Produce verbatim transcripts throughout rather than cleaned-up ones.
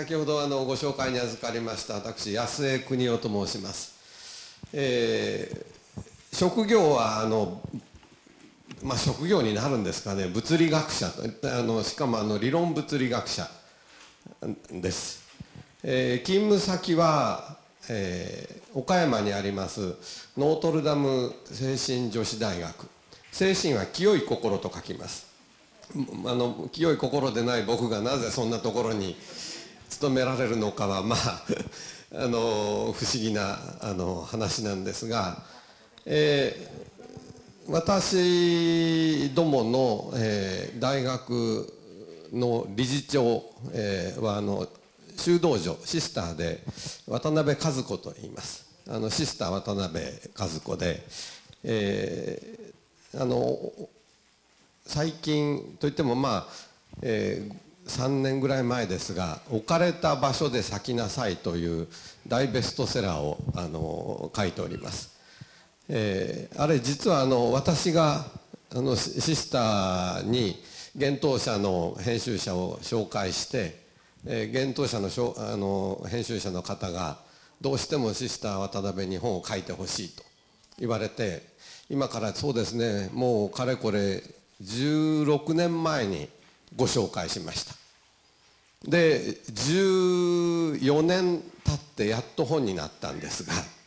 先ほどあのご紹介に預かりました私安江邦夫と申します。えー、職業はあの、まあ、職業になるんですかね、物理学者あのしかもあの理論物理学者です。えー、勤務先は、えー、岡山にありますノートルダム精神女子大学。精神は清い心と書きます。あの清い心でない僕がなぜそんなところに勤められるのかはまああの不思議なあの話なんですが、えー、私どもの、えー、大学の理事長、えー、はあの修道女シスターで渡辺和子と言います。あのシスター渡辺和子で、えー、あの最近といってもまあ、えー、さんねんぐらい前ですが「置かれた場所で咲きなさい」という大ベストセラーをあの書いております。えー、あれ実はあの私があのシスターに幻冬舎の編集者を紹介して、えー、幻冬舎のしょあの編集者の方がどうしてもシスター渡辺に本を書いてほしいと言われて、今からそうですねもうかれこれじゅうろくねんまえにご紹介しました。でじゅうよねん経ってやっと本になったんですが、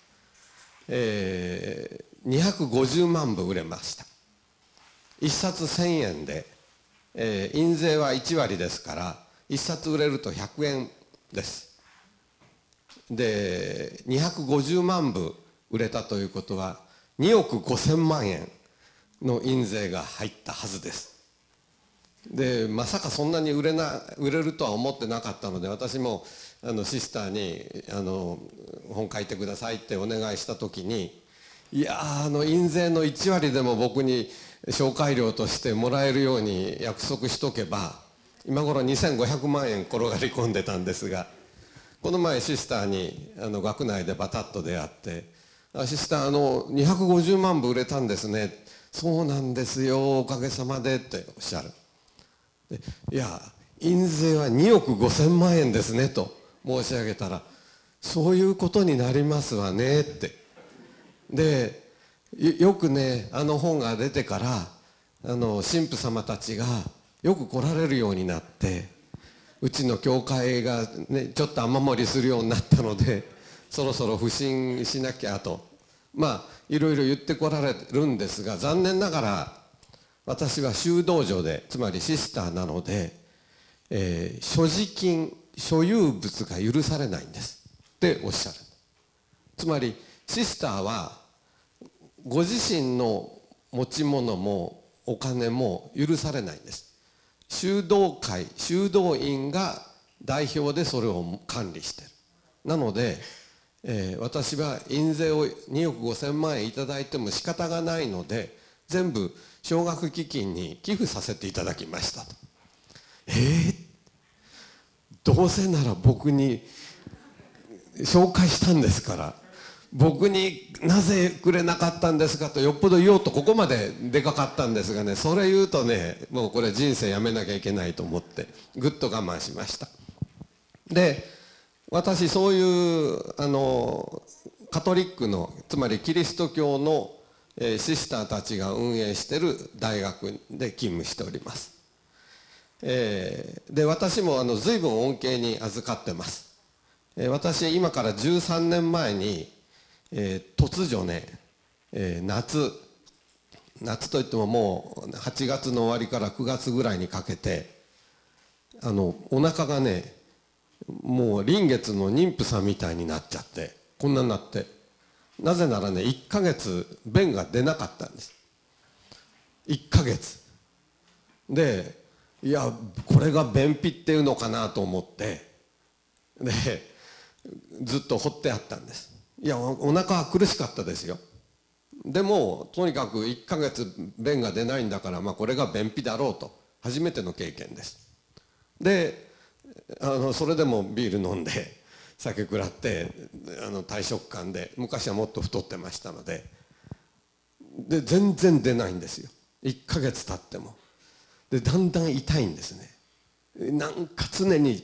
えー、にひゃくごじゅうまんぶ売れました。いっさつせんえんで、えー、印税はいちわりですからいっさつ売れるとひゃくえんです。でにひゃくごじゅうまんぶ売れたということはにおくごせんまんえんの印税が入ったはずです。でまさかそんなに売れな売れるとは思ってなかったので、私もあのシスターにあの本書いてくださいってお願いした時に、いやあの印税のいちわりでも僕に紹介料としてもらえるように約束しとけば今頃にせんごひゃくまんえん転がり込んでたんですが、この前シスターにあの学内でバタッと出会って「あシスターあのにひゃくごじゅうまんぶ売れたんですね」「そうなんですよおかげさまで」っておっしゃる。でいや印税はにおくごせんまんえんですねと申し上げたら「そういうことになりますわね」って。でよくねあの本が出てからあの神父様たちがよく来られるようになって、うちの教会が、ね、ちょっと雨漏りするようになったのでそろそろ不信しなきゃとまあいろいろ言ってこられるんですが、残念ながら私は修道女でつまりシスターなので、えー、所持金所有物が許されないんですっておっしゃる。つまりシスターはご自身の持ち物もお金も許されないんです。修道会修道院が代表でそれを管理している。なので、えー、私は印税をにおくごせんまんえんいただいても仕方がないので全部奨学基金に寄付させていただきましたと。えー、どうせなら僕に紹介したんですから僕になぜくれなかったんですかとよっぽど言おうとここまででかかったんですがね、それ言うとねもうこれ人生やめなきゃいけないと思ってぐっと我慢しました。で私そういうあのカトリックのつまりキリスト教のシスターたちが運営している大学で勤務しております。えー、で私もあの随分恩恵に預かってます。えー、私今からじゅうさんねんまえに、えー、突如ね、えー、夏夏といってももうはちがつの終わりからくがつぐらいにかけてあのお腹がねもう臨月の妊婦さんみたいになっちゃってこんなになって、なぜならねいっかげつ便が出なかったんです。いっかげつでいやこれが便秘っていうのかなと思ってでずっと放ってあったんです。いや お, お腹は苦しかったですよ。でもとにかくいっかげつ便が出ないんだから、まあ、これが便秘だろうと初めての経験です。であのそれでもビール飲んで酒食らってあの大食漢で昔はもっと太ってましたのでで全然出ないんですよ。いっかげつ経ってもでだんだん痛いんですね。なんか常に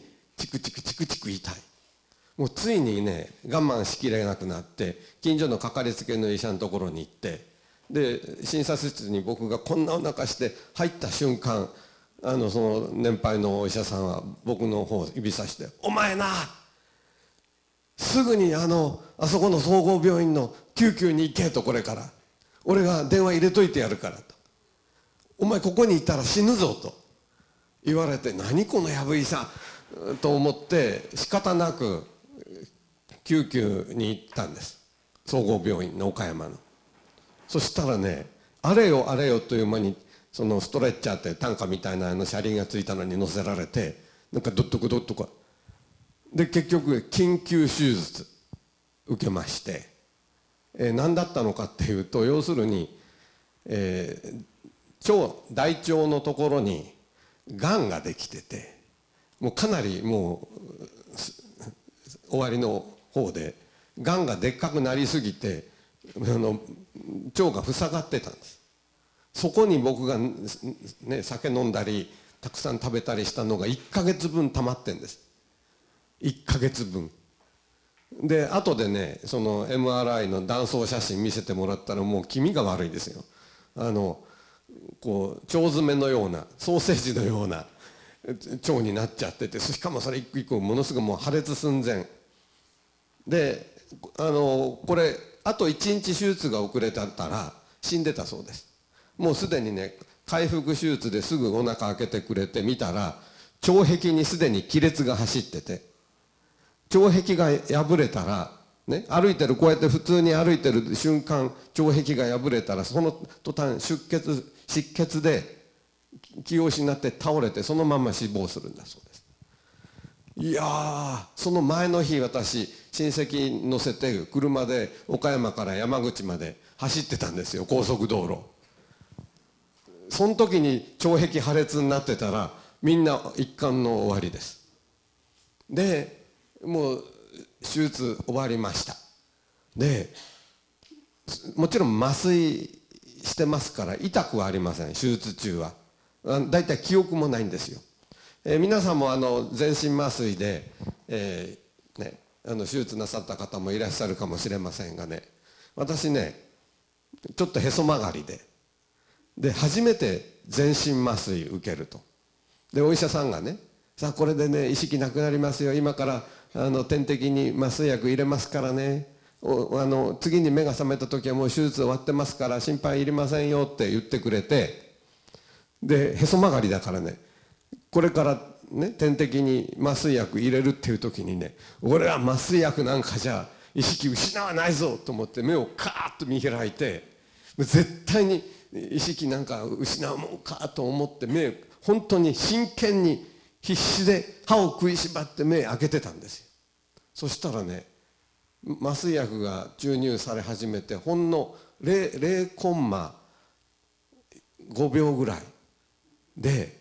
チクチクチクチク痛い。もうついにね我慢しきれなくなって近所のかかりつけの医者のところに行って、で診察室に僕がこんなお腹して入った瞬間、あのその年配のお医者さんは僕の方を指さして「お前な、すぐにあのあそこの総合病院の救急に行け」と、これから俺が電話入れといてやるからと、お前ここにいたら死ぬぞと言われて、何このやぶ医者と思って仕方なく救急に行ったんです、総合病院の岡山の。そしたらね、あれよあれよという間にそのストレッチャーって担架みたいなあの車輪がついたのに乗せられて、なんかどっとこどっとこで結局緊急手術受けまして、えー、何だったのかっていうと、要するに、えー、腸大腸のところにがんができてて、もうかなりもう終わりの方で、がんがでっかくなりすぎてあの腸が塞がってたんです。そこに僕が、ね、酒飲んだりたくさん食べたりしたのがいっかげつぶん溜まってんです。いっかげつぶんで、後でねその エムアールアイ の断層写真見せてもらったら、もう気味が悪いですよ。あのこう腸詰めのようなソーセージのような腸になっちゃってて、しかもそれ一個一個ものすごいもう破裂寸前で、あのこれあといちにち手術が遅れたら死んでたそうです。もうすでにね開腹手術ですぐお腹開けてくれて見たら、腸壁にすでに亀裂が走ってて、腸壁が破れたら、ね、歩いてるこうやって普通に歩いてる瞬間腸壁が破れたら、その途端出血失血で気を失って倒れてそのまま死亡するんだそうです。いやー、その前の日私親戚乗せて車で岡山から山口まで走ってたんですよ、高速道路。その時に腸壁破裂になってたらみんな一巻の終わりです。でもう手術終わりました。でもちろん麻酔してますから痛くはありません、手術中は。だいたい記憶もないんですよ。えー、皆さんもあの全身麻酔で、えーね、あの手術なさった方もいらっしゃるかもしれませんがね、私ねちょっとへそ曲がりでで初めて全身麻酔受けると。でお医者さんがね、さあこれでね意識なくなりますよ、今からあの点滴に麻酔薬入れますからね、おあの次に目が覚めた時はもう手術終わってますから心配いりませんよって言ってくれて、でへそ曲がりだからね、これからね点滴に麻酔薬入れるっていう時にね、俺は麻酔薬なんかじゃ意識失わないぞと思って目をカーッと見開いて、絶対に意識なんか失うもんかと思って目本当に真剣に必死で歯を食いしばって目開けてたんですよ。そしたらね麻酔薬が注入され始めてほんの ゼロコンマごびょうぐらいで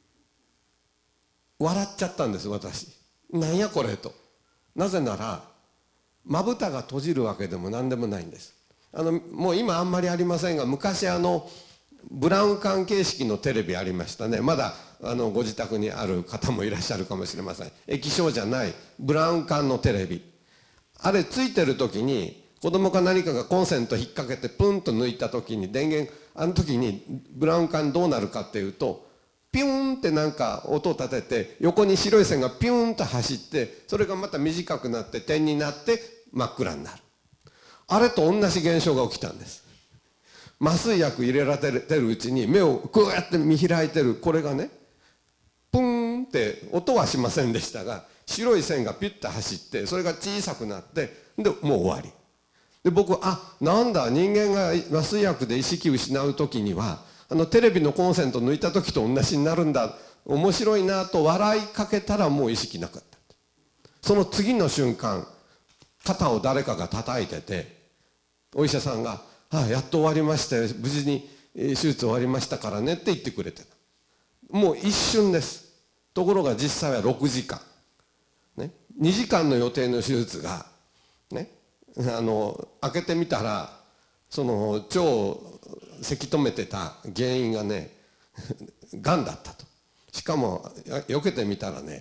笑っちゃったんです私。なんやこれと。なぜならまぶたが閉じるわけでも何でもないんです。あのもう今あんまりありませんが、昔あのブラウン管形式のテレビありましたね。まだあのご自宅にある方もいらっしゃるかもしれません。液晶じゃないブラウン管のテレビ、あれついてる時に子供か何かがコンセント引っ掛けてプンと抜いた時に電源、あの時にブラウン管どうなるかっていうと、ピューンってなんか音を立てて横に白い線がピューンと走って、それがまた短くなって点になって真っ暗になる。あれと同じ現象が起きたんです。麻酔薬入れられてるうちに目をこうやって見開いてるこれがね、プーンって音はしませんでしたが、白い線がピュッと走ってそれが小さくなって、でもう終わりで、僕あなんだ人間が麻酔薬で意識失う時にはあのテレビのコンセント抜いた時と同じになるんだ、面白いなと笑いかけたらもう意識なかった。その次の瞬間肩を誰かが叩いてて、お医者さんが「ああやっと終わりましたよ、無事に手術終わりましたからね」って言ってくれてた。もう一瞬です。ところが実際はろくじかん、ね、にじかんの予定の手術がね、あの開けてみたらその腸をせき止めてた原因がねがんだったと。しかも避けてみたらね、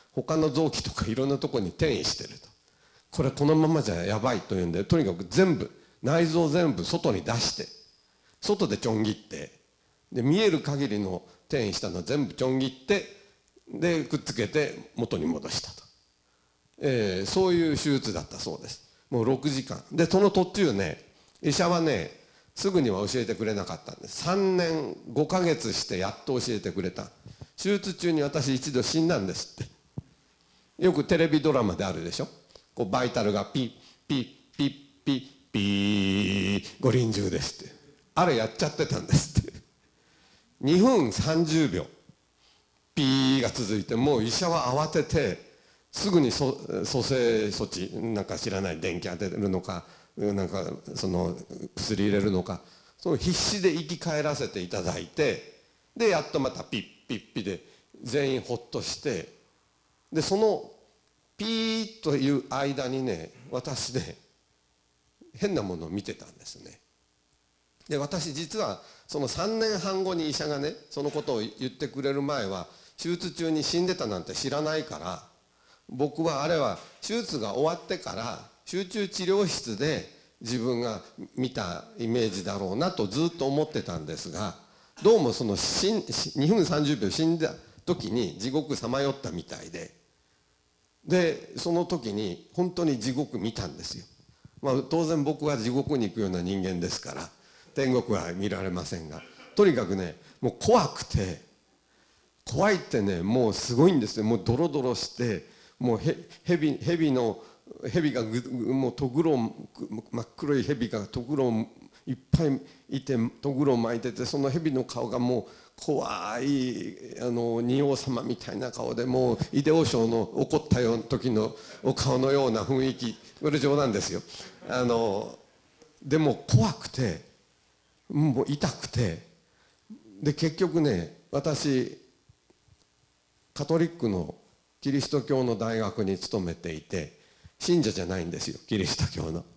他の臓器とかいろんなところに転移してると。これこのままじゃやばいというんで、とにかく全部内臓全部外に出して外でちょん切って、で見える限りの転移したのを全部ちょん切って、でくっつけて元に戻したと、えー、そういう手術だったそうです。もうろくじかんで、その途中ね、医者はねすぐには教えてくれなかったんです。さんねんごかげつしてやっと教えてくれた。手術中に私一度死んだんですって。よくテレビドラマであるでしょ、こうバイタルがピッピッピッピッピーご臨終ですって、あれやっちゃってたんですってにふんさんじゅうびょうピーが続いて、もう医者は慌ててすぐに蘇生措置なんか知らない、電気当てるのかなんかその薬入れるのか、その必死で生き返らせていただいて、でやっとまたピッピッピで全員ほっとして、でそのピーという間にね、私ね変なものを見てたんですね。で私実はそのさんねんはんごに医者がねそのことを言ってくれる前は、手術中に死んでたなんて知らないから、僕はあれは手術が終わってから集中治療室で自分が見たイメージだろうなとずっと思ってたんですが、どうもそのにふんさんじゅうびょう死んだ時に地獄さまよったみたいで、でその時に本当に地獄見たんですよ。まあ当然僕は地獄に行くような人間ですから天国は見られませんが、とにかくねもう怖くて、怖いってねもうすごいんですよ。もうドロドロして、もうへ蛇蛇の蛇がぐもうとぐろ真っ黒い蛇がとぐろいっぱいいてとぐろを巻いてて、その蛇の顔がもう怖いあの仁王様みたいな顔で、もうイデオ賞の怒ったような時のお顔のような雰囲気、これ冗談ですよ。あのでも怖くてもう痛くて、で結局ね私カトリックのキリスト教の大学に勤めていて、信者じゃないんですよキリスト教の。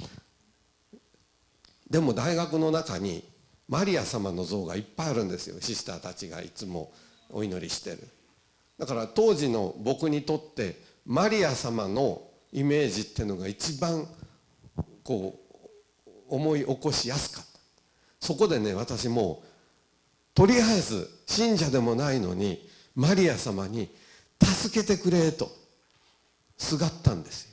でも大学の中にマリア様の像がいっぱいあるんですよ、シスターたちがいつもお祈りしてる。だから当時の僕にとってマリア様のイメージっていうのが一番こう思い起こしやすかった。そこでね私もとりあえず信者でもないのにマリア様に助けてくれとすがったんですよ。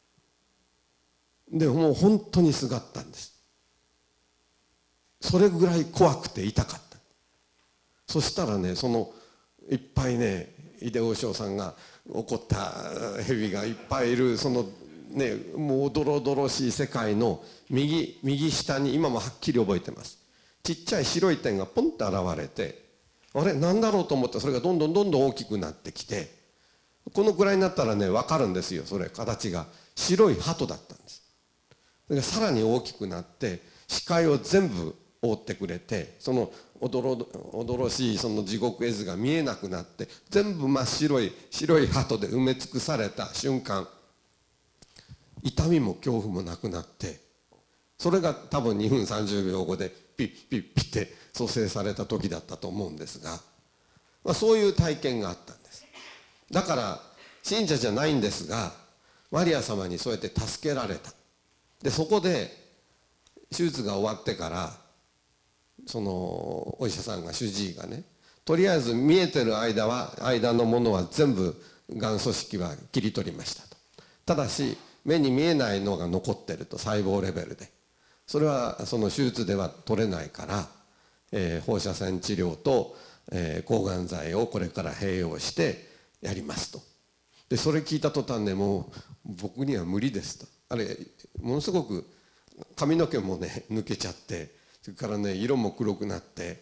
でもう本当にすがったんです。それぐらい怖くて痛かった。そしたらねそのいっぱいねイデオ賞さんが怒った蛇がいっぱいいるそのねもうドロドロしい世界の右右下に今もはっきり覚えてます。ちっちゃい白い点がポンと現れて、あれ何だろうと思ったらそれがどんどんどんどん大きくなってきて、このくらいになったらね分かるんですよ。それ形が白い鳩だったんです。それがさらに大きくなって視界を全部覆ってくれて、そのおどろおどろしいその地獄絵図が見えなくなって全部真っ白い白い鳩で埋め尽くされた瞬間、痛みも恐怖もなくなって、それが多分にふんさんじゅうびょうごでピッピッピッって蘇生された時だったと思うんですが、まあ、そういう体験があったんです。だから信者じゃないんですがマリア様にそうやって助けられた。でそこで手術が終わってからそのお医者さんが主治医がね、とりあえず見えてる間は間のものは全部がん組織は切り取りましたと。ただし目に見えないのが残ってると、細胞レベルでそれはその手術では取れないから、えー、放射線治療と、えー、抗がん剤をこれから併用してやりますと。でそれ聞いた途端ねもう僕には無理ですと。あれものすごく髪の毛もね抜けちゃって、それからね色も黒くなって、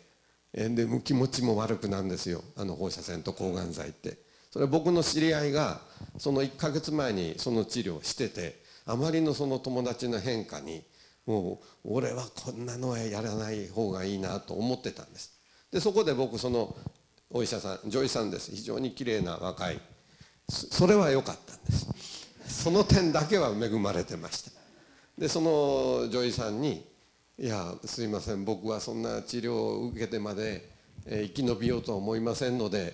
えー、で気持ちも悪くなるんですよ、あの放射線と抗がん剤って。それ僕の知り合いがそのいっかげつまえにその治療をしてて、あまりのその友達の変化にもう俺はこんなのはやらない方がいいなと思ってたんです。でそこで僕そのお医者さん女医さんです、非常に綺麗な若い、それは良かったんです。その点だけは恵まれてました。でその女医さんに「いやすいません、僕はそんな治療を受けてまで生き延びようとは思いませんので、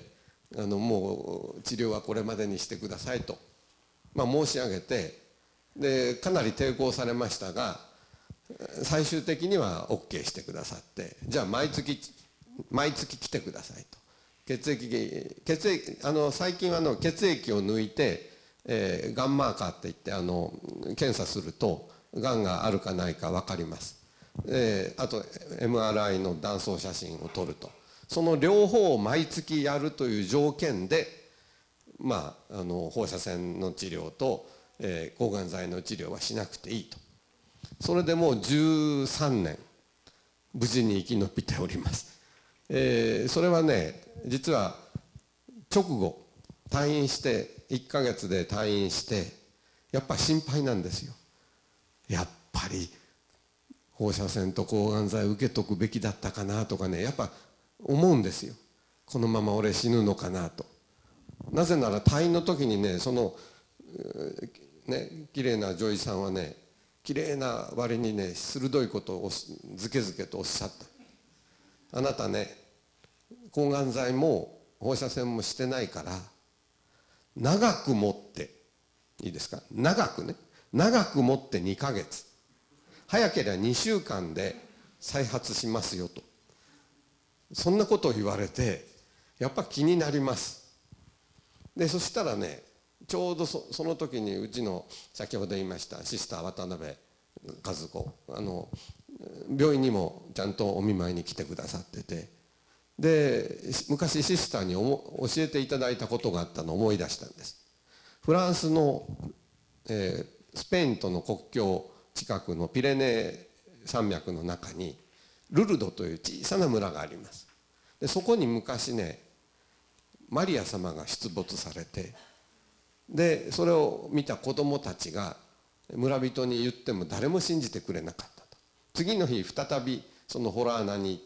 あのもう治療はこれまでにしてくださいと、まあ、申し上げて、でかなり抵抗されましたが、最終的には オーケー してくださって、じゃあ毎月毎月来てくださいと。血液血液あの最近はあの血液を抜いて、えー、ガンマーカーっていってあの検査するとがんがあるかないか分かります。えー、あと エムアールアイ の断層写真を撮ると、その両方を毎月やるという条件で、まあ、あの放射線の治療と、えー、抗がん剤の治療はしなくていいと。それでもうじゅうさんねん無事に生き延びております。えー、それはね、実は直後退院していっかげつで退院して、やっぱ心配なんですよ。やっぱり放射線と抗がん剤受けとくべきだったかなとかね、やっぱ思うんですよ。このまま俺死ぬのかなと。なぜなら退院の時にね、そのね綺麗な女医さんはね、綺麗な割にね鋭いことをずけずけとおっしゃった。あなたね、抗がん剤も放射線もしてないから、長く持っていいですか、長くね、長く持ってにかげつ、早ければにしゅうかんで再発しますよと、そんなことを言われて、やっぱ気になります。でそしたらね、ちょうど そ, その時にうちの先ほど言いましたシスター渡辺和子、あの病院にもちゃんとお見舞いに来てくださってて、で昔シスターにお教えていただいたことがあったのを思い出したんです。フランスの、えー、スペインとの国境近くのピレネー山脈の中にルルドという小さな村があります。でそこに昔ね、マリア様が出没されて、でそれを見た子供たちが村人に言っても誰も信じてくれなかったと。次の日再びその洞穴に行って、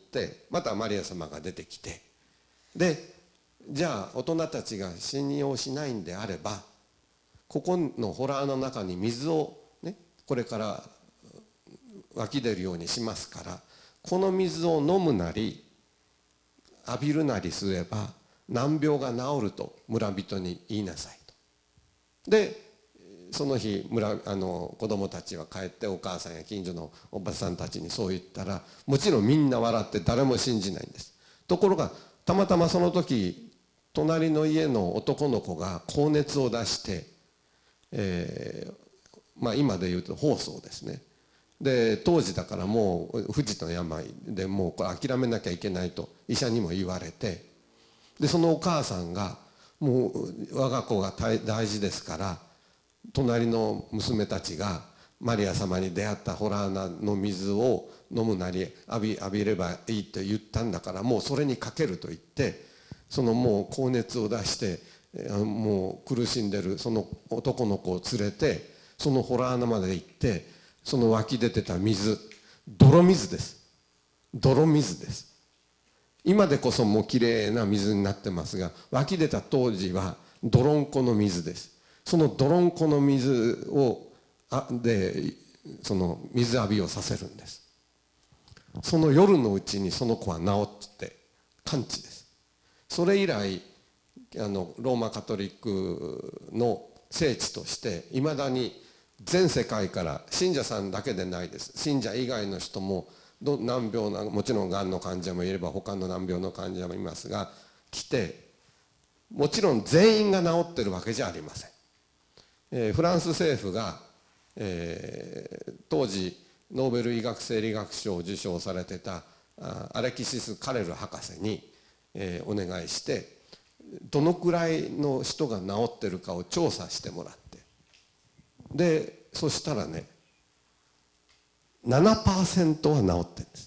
またマリア様が出てきて、でじゃあ大人たちが信用しないんであれば、ここの洞穴の中に水をね、これから湧き出るようにしますから、この水を飲むなり浴びるなりすれば難病が治ると村人に言いなさいと。でその日村あの子供たちは帰ってお母さんや近所のおばさんたちにそう言ったら、もちろんみんな笑って誰も信じないんです。ところがたまたまその時隣の家の男の子が高熱を出して、えー、まあ今で言うと疱瘡ですね。で当時だからもう不治の病で、もうこれ諦めなきゃいけないと医者にも言われて、でそのお母さんがもう我が子が大事ですから、隣の娘たちがマリア様に出会った洞穴の水を飲むなり浴び、浴びればいいって言ったんだから、もうそれにかけると言って、そのもう高熱を出してもう苦しんでるその男の子を連れてその洞穴まで行って、その湧き出てた水、泥水です。泥水です。今でこそもうきれいな水になってますが、湧き出た当時は泥んこの水です。その泥んこの水をあでその水浴びをさせるんです。その夜のうちにその子は治って完治です。それ以来あのローマカトリックの聖地としていまだに全世界から信者さんだけでないです、信者以外の人もど難病な、もちろんがんの患者もいれば他の難病の患者もいますが来て、もちろん全員が治ってるわけじゃありません。えー、フランス政府が、えー、当時ノーベル医学生理学賞を受賞されてたアレキシス・カレル博士に、えー、お願いして、どのくらいの人が治ってるかを調査してもらって、でそしたらね ななパーセント は治ってるんです。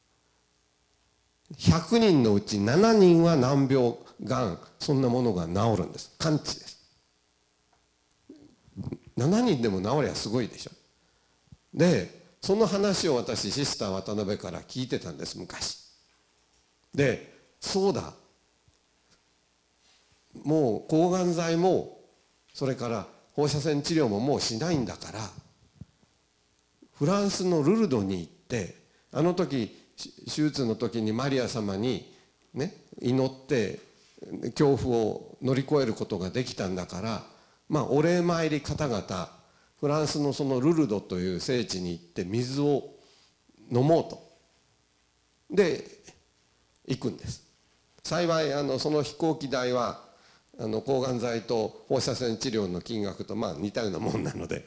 ひゃくにんのうちななにんは難病、がん、そんなものが治るんです。完治です。ななにんでも治りゃすごいでしょ。でその話を私シスター渡辺から聞いてたんです昔。でそうだ、もう抗がん剤もそれから放射線治療ももうしないんだから、フランスのルルドに行って、あの時手術の時にマリア様にね祈って恐怖を乗り越えることができたんだから、まあお礼参り方々フランスのそのルルドという聖地に行って水を飲もうとで行くんです。幸いあのその飛行機代はあの抗がん剤と放射線治療の金額とまあ似たようなもんなので、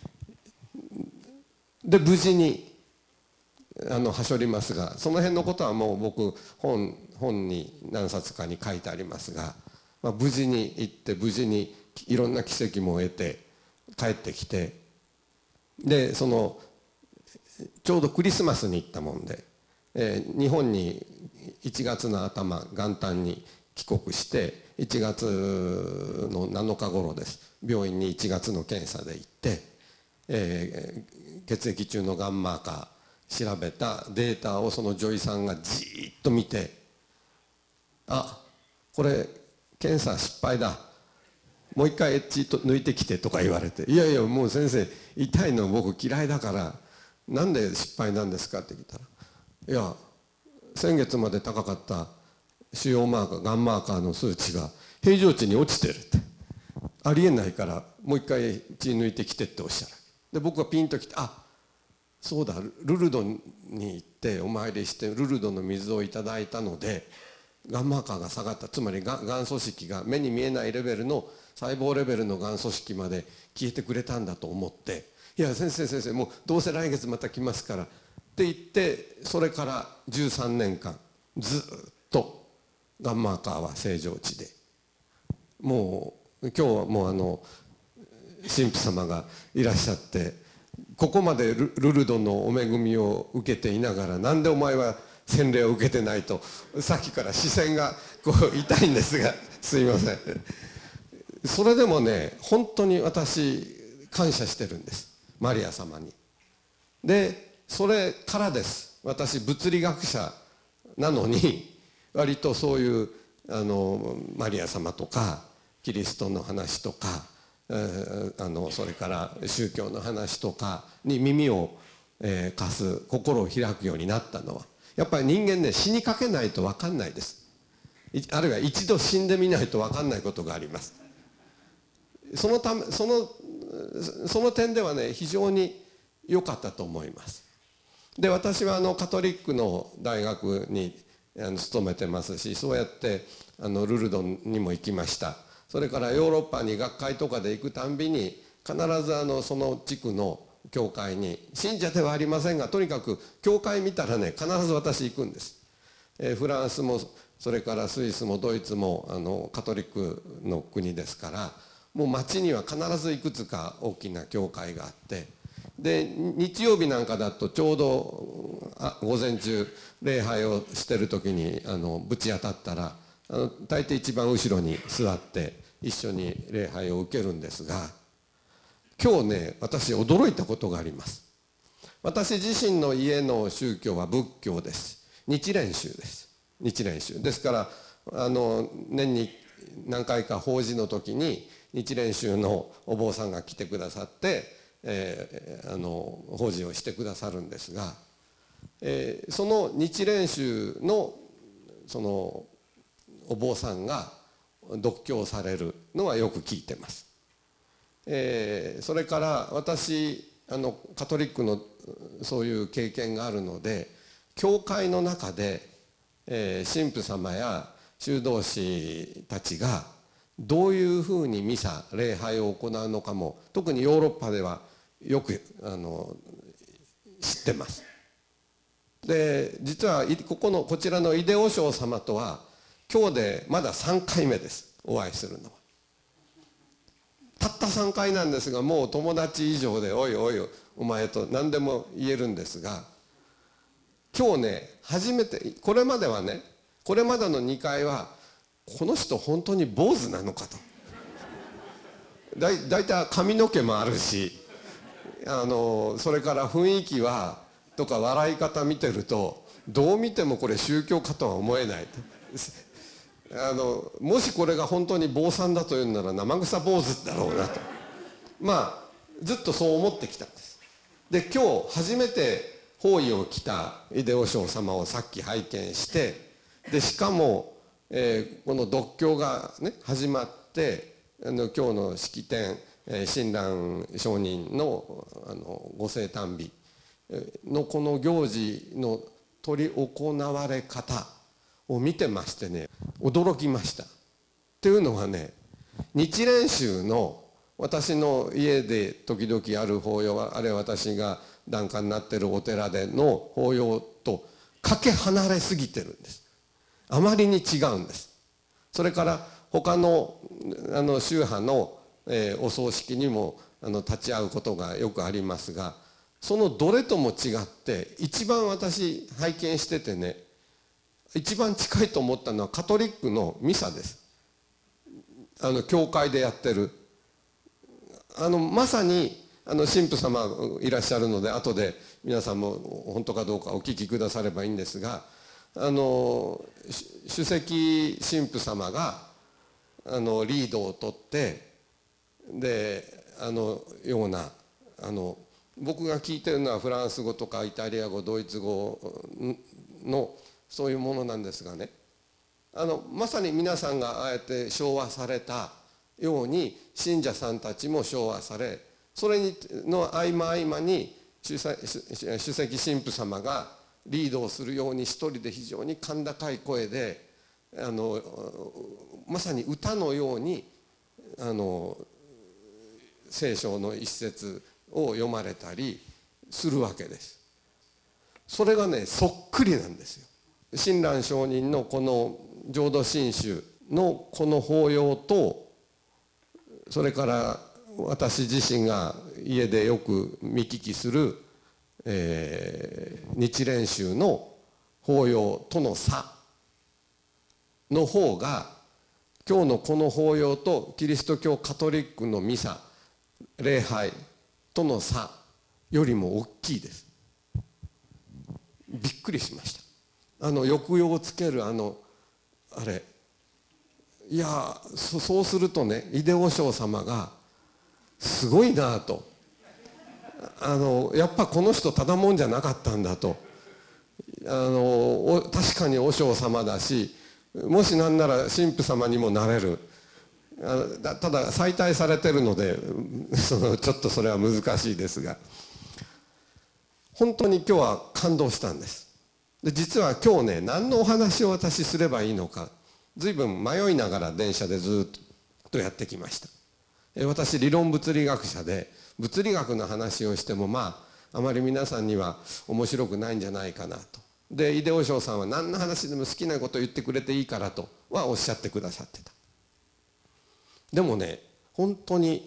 で無事にあのはしょりますが、その辺のことはもう僕本本に何冊かに書いてありますが、まあ、無事に行って無事にいろんな奇跡も得て帰ってきて、でそのちょうどクリスマスに行ったもんで、えー、日本にいちがつの頭元旦に帰国していちがつのなのか頃です。病院にいちがつの検査で行って、えー、血液中のガンマーカー調べたデータをその女医さんがじーっと見て、あ、これ検査失敗だ、もう一回エッジと抜いてきてとか言われて、いやいやもう先生痛いの僕嫌いだからなんで失敗なんですかって聞いたら、いや先月まで高かった腫瘍マーカーガンマーカーの数値が平常値に落ちてるって、ありえないからもう一回血抜いてきてっておっしゃる。で僕はピンときて、あ、そうだ、ルルドに行ってお参りしてルルドの水をいただいたのでガンマーカーが下がった、つまりがん組織が目に見えないレベルの細胞レベルのがん組織まで消えてくれたんだと思って、いや先生先生もうどうせ来月また来ますからって言って、それからじゅうさんねんかんずっとガンマーカーは正常値で、もう今日はもうあの神父様がいらっしゃって、ここまで ル, ルルドのお恵みを受けていながらなんでお前は洗礼を受けてないと、さっきから視線がこう痛いんですがすいません。それでもね本当に私感謝してるんです、マリア様に。でそれからです。私物理学者なのに割とそういうあのマリア様とかキリストの話とか、えー、あのそれから宗教の話とかに耳を、えー、貸す心を開くようになったのは、やっぱり人間ね死にかけないと分かんないです。あるいは一度死んでみないと分かんないことがあります。そのためそのその点ではね非常に良かったと思います。で私はあのカトリックの大学にあの勤めてますし、そうやってあのルルドにも行きました。それからヨーロッパに学会とかで行くたんびに必ずあのその地区の教会に、信者ではありませんがとにかく教会見たらね必ず私行くんです。えー、フランスもそれからスイスもドイツもあのカトリックの国ですから、もう町には必ずいくつか大きな教会があって、で日曜日なんかだとちょうどあ午前中礼拝をしてる時にあのぶち当たったら、あの大抵一番後ろに座って一緒に礼拝を受けるんですが、今日ね私驚いたことがあります。私自身の家の宗教は仏教です。日蓮宗です。日蓮宗ですから、あの年に何回か法事の時に日蓮宗のお坊さんが来てくださって、えー、あの法事をしてくださるんですが、えー、その日蓮宗のそのお坊さんが読経されるのはよく聞いてます。えー、それから私あのカトリックのそういう経験があるので、教会の中で、えー、神父様や修道士たちがどういうふうにミサ礼拝を行うのかも特にヨーロッパではよくあの知ってます。で実はここのこちらのイデオ将様とは今日でまださんかいめです、お会いするのは。たったさんかいなんですが、もう友達以上でおいおいお前と何でも言えるんですが、今日ね初めて、これまではねこれまでのにかいはこの人本当に坊主なのかと、だいだいたい髪の毛もあるし、あのそれから雰囲気はとか笑い方見てるとどう見てもこれ宗教家とは思えないあのもしこれが本当に坊さんだというなら生臭坊主だろうなと、まあずっとそう思ってきたんです。で今日初めて法衣を着たイデオ将様をさっき拝見して、でしかも、 えー、この読経がね始まってあの今日の式典、えー、親鸞上人のあのご生誕日のこの行事の執り行われ方を見てましてね、驚きました。っていうのはね、日蓮宗の私の家で時々ある法要は、あるいは私が檀家になっているお寺での法要とかけ離れすぎてるんです。あまりに違うんです。それから他のあの宗派の、えー、お葬式にもあの立ち会うことがよくありますが、そのどれとも違って一番私拝見しててね、一番近いと思ったのはカトリックのミサです。あの教会でやってるあのまさにあの神父様いらっしゃるので、後で皆さんも本当かどうかお聞きくださればいいんですが、あの首席神父様があのリードを取って、であのようなあの僕が聞いてるのはフランス語とかイタリア語、ドイツ語のそういうものなんですがね、あのまさに皆さんがあえて唱和されたように信者さんたちも唱和され、それにの合間合間に主席神父様がリードをするように一人で非常に甲高い声であのまさに歌のようにあの聖書の一節を読まれたりするわけです。それがねそっくりなんですよ。親鸞上人のこの浄土真宗のこの法要と、それから私自身が家でよく見聞きする、えー、日蓮宗の法要との差の方が、今日のこの法要とキリスト教カトリックのミサ礼拝との差よりも大きいです。びっくりしました。あの抑揚をつけるあのあれ、いや そ, そうするとね、秀和尚様がすごいなと、あのやっぱこの人ただもんじゃなかったんだと、あの確かに和尚様だし、もしなんなら神父様にもなれる、あただ再退されてるのでそのちょっとそれは難しいですが、本当に今日は感動したんです。で実は今日ね、何のお話を私すればいいのか随分迷いながら電車でずっとやってきました。私理論物理学者で、物理学の話をしてもまああまり皆さんには面白くないんじゃないかなと。で秀和尚さんは何の話でも好きなことを言ってくれていいからとはおっしゃってくださってた。でもね、本当に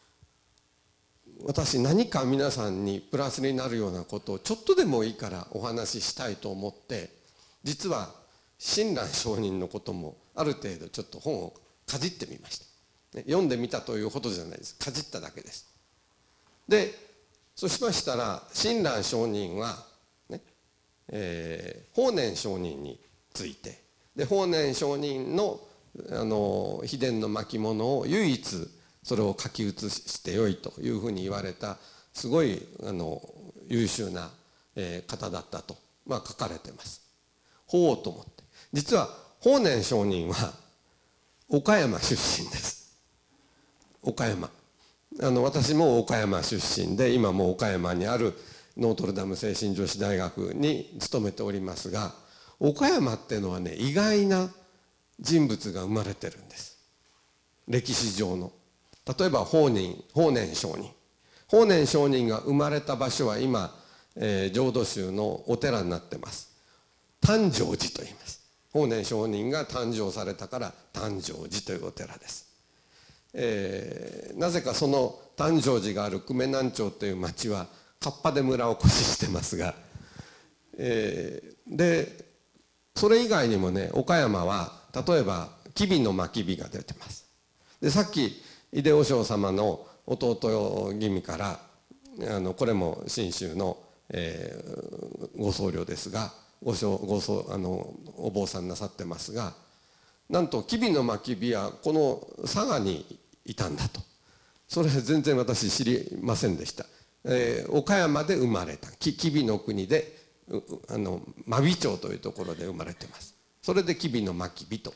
私何か皆さんにプラスになるようなことをちょっとでもいいからお話ししたいと思って、実は親鸞上人のこともある程度ちょっと本をかじってみました。読んでみたということじゃないです。かじっただけです。でそうしましたら、親鸞上人はね、えー、法然上人についてで、法然上人のあの秘伝の巻物を唯一それを書き写してよいというふうに言われた、すごいあの優秀な、えー、方だったと、まあ、書かれてます。ほうと思って、実は法然上人は岡山出身です。岡山、あの私も岡山出身で、今も岡山にあるノートルダム精神女子大学に勤めておりますが、岡山っていうのはね、意外な人物が生まれてるんです、歴史上の。例えば法然法然上人法然上人が生まれた場所は今、えー、浄土宗のお寺になってます。誕生寺と言います。法然上人が誕生されたから誕生寺というお寺です。えー、なぜかその誕生寺がある久米南町という町はかっぱで村おこししてますが、えー、でそれ以外にもね、岡山は例えば吉備の真備が出てます。でさっき秀和尚様の弟君からあのこれも信州の、えー、ご僧侶ですが、ごごあのお坊さんなさってますが、なんと吉備の真備はこの佐賀にいたんだと。それ全然私知りませんでした。えー、岡山で生まれた吉備の国であの真備町というところで生まれてます。それで吉備の真備と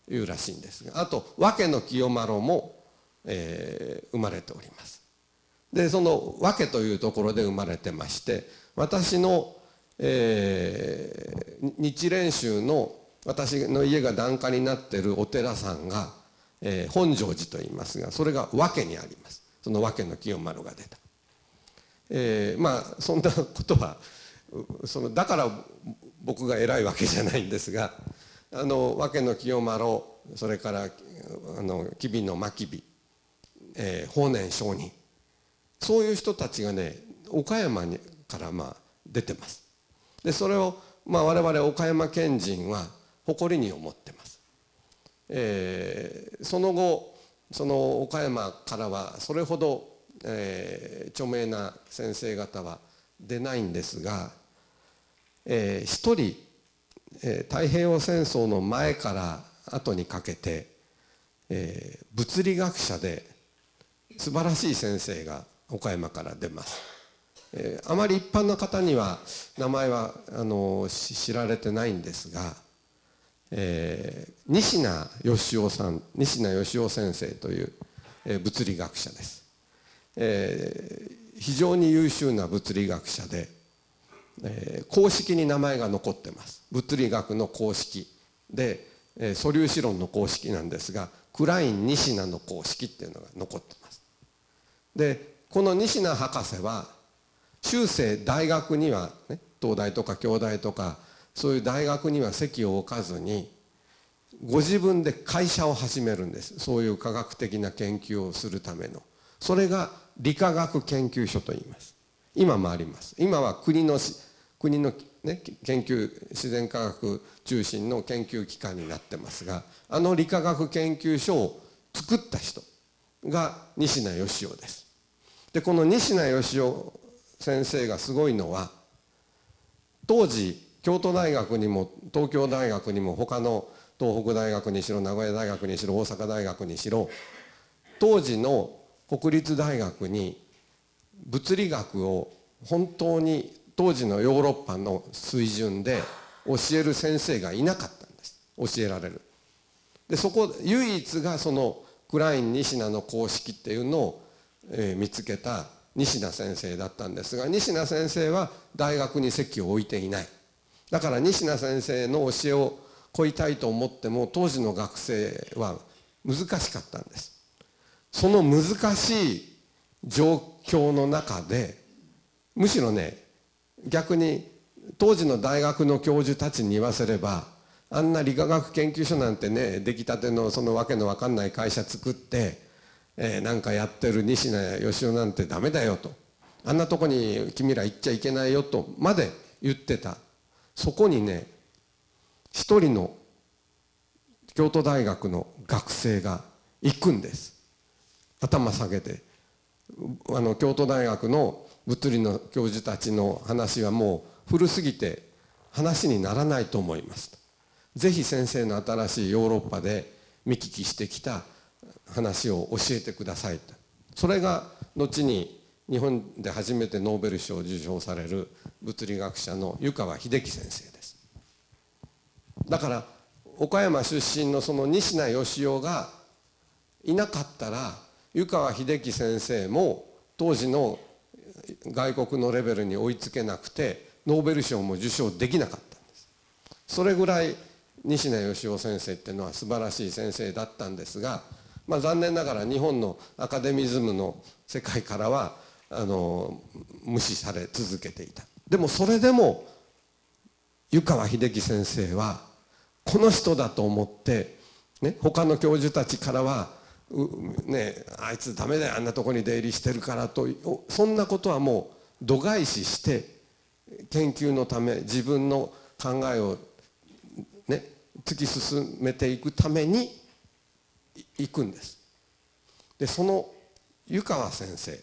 いうらしいんですが、あと訳の清丸も、えー、生まれております。でその訳というところで生まれてまして、私の、えー、日蓮宗の私の家が檀家になっているお寺さんが、えー、本成寺と言いますが、それが訳にあります。その訳の清丸が出た、えー、まあそんなことはそのだから僕が偉いわけじゃないんですが、あの訳の清丸、それからあの吉備の真備、えー、法然上人、そういう人たちがね岡山にからまあ出てます。でそれをまあ我々岡山県人は誇りに思ってます。えー、その後その岡山からはそれほど、えー、著名な先生方は出ないんですが、えー、一人、えー、太平洋戦争の前から後にかけて、えー、物理学者で素晴らしい先生が岡山から出ます。えー、あまり一般の方には名前はあの知られてないんですが、えー、西名義雄さん、西名義雄先生という、えー、物理学者です。えー、非常に優秀な物理学者で、えー、公式に名前が残ってます。物理学の公式で、えー、素粒子論の公式なんですが、クライン西名の公式っていうのが残ってます。でこの西名博士は終生大学には、ね、東大とか京大とかそういう大学には籍を置かずにご自分で会社を始めるんです。そういう科学的な研究をするための。それが理化学研究所と言います。今もあります。今は国の国の、ね、研究自然科学中心の研究機関になってますが、あの理化学研究所を作った人が西名義雄です。でこの西名義雄先生がすごいのは、当時京都大学にも東京大学にも他の東北大学にしろ名古屋大学にしろ大阪大学にしろ、当時の国立大学に物理学を本当に当時のヨーロッパの水準で教える先生がいなかったんです。教えられる。でそこ唯一がそのクライン西名の公式っていうのを、えー、見つけた西名先生だったんですが、西名先生は大学に籍を置いていない。だから西名先生の教えを請いたいと思っても当時の学生は難しかったんです。その難しい状況の中で、むしろね逆に当時の大学の教授たちに言わせれば、あんな理化学研究所なんてね、出来たてのそのわけのわかんない会社作って、えー、なんかやってる西名義雄なんてダメだよと、あんなとこに君ら行っちゃいけないよとまで言ってた。そこにね一人の京都大学の学生が行くんです。頭下げて、あの京都大学の物理の教授たちの話はもう古すぎて話にならないと思います。ぜひ先生の新しいヨーロッパで見聞きしてきた話を教えてくださいと。それが後に日本で初めてノーベル賞を受賞される物理学者の湯川秀樹先生です。だから岡山出身のその西名義雄がいなかったら、湯川秀樹先生も当時の外国のレベルに追いつけなくてノーベル賞も受賞できなかったんです。それぐらい西名義雄先生っていうのは素晴らしい先生だったんですが、まあ、残念ながら日本のアカデミズムの世界からはあの無視され続けていた。でもそれでも湯川秀樹先生はこの人だと思って、ね、他の教授たちからはね、あいつダメだよあんなとこに出入りしてるからと、そんなことはもう度外視して研究のため自分の考えをね突き進めていくために行くんです。でその湯川先生、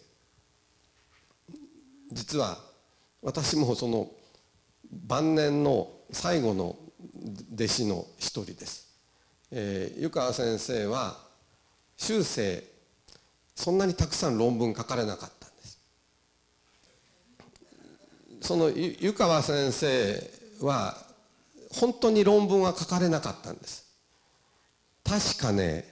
実は私もその晩年の最後の弟子の一人です。えー、湯川先生は終生そんなにたくさん論文書かれなかったんです。その湯川先生は本当に論文は書かれなかったんです。 確かね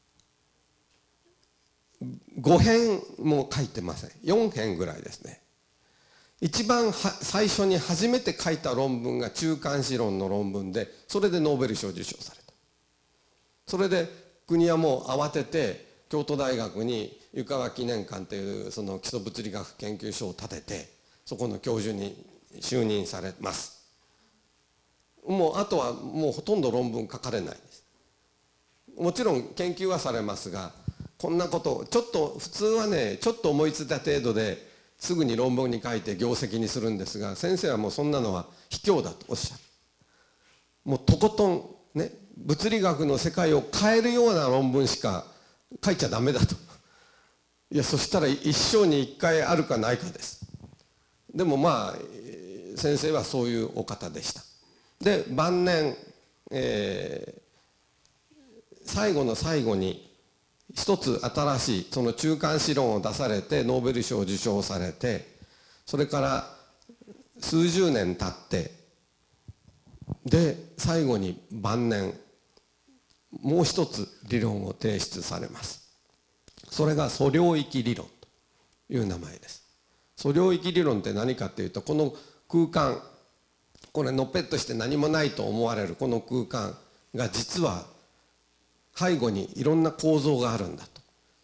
ごへんも書いてません。よんへんぐらいですね。一番は最初に初めて書いた論文が中間子論の論文で、それでノーベル賞を受賞された。それで国はもう慌てて京都大学に湯川記念館というその基礎物理学研究所を建てて、そこの教授に就任されます。もうあとはもうほとんど論文書かれないです。もちろん研究はされますが、こんなことちょっと普通はね、ちょっと思いついた程度ですぐに論文に書いて業績にするんですが、先生はもうそんなのは卑怯だとおっしゃる。もうとことんね、物理学の世界を変えるような論文しか書いちゃダメだと。いや、そしたら一生に一回あるかないかです。でもまあ先生はそういうお方でした。で晩年、えー、最後の最後に一つ新しいその中間子論を出されてノーベル賞を受賞されて、それから数十年経ってで最後に晩年もう一つ理論を提出されます。それが素領域理論という名前です。素領域理論って何かっていうと、この空間、これのっぺっとして何もないと思われるこの空間が実は背後にいろんな構造があるんだと。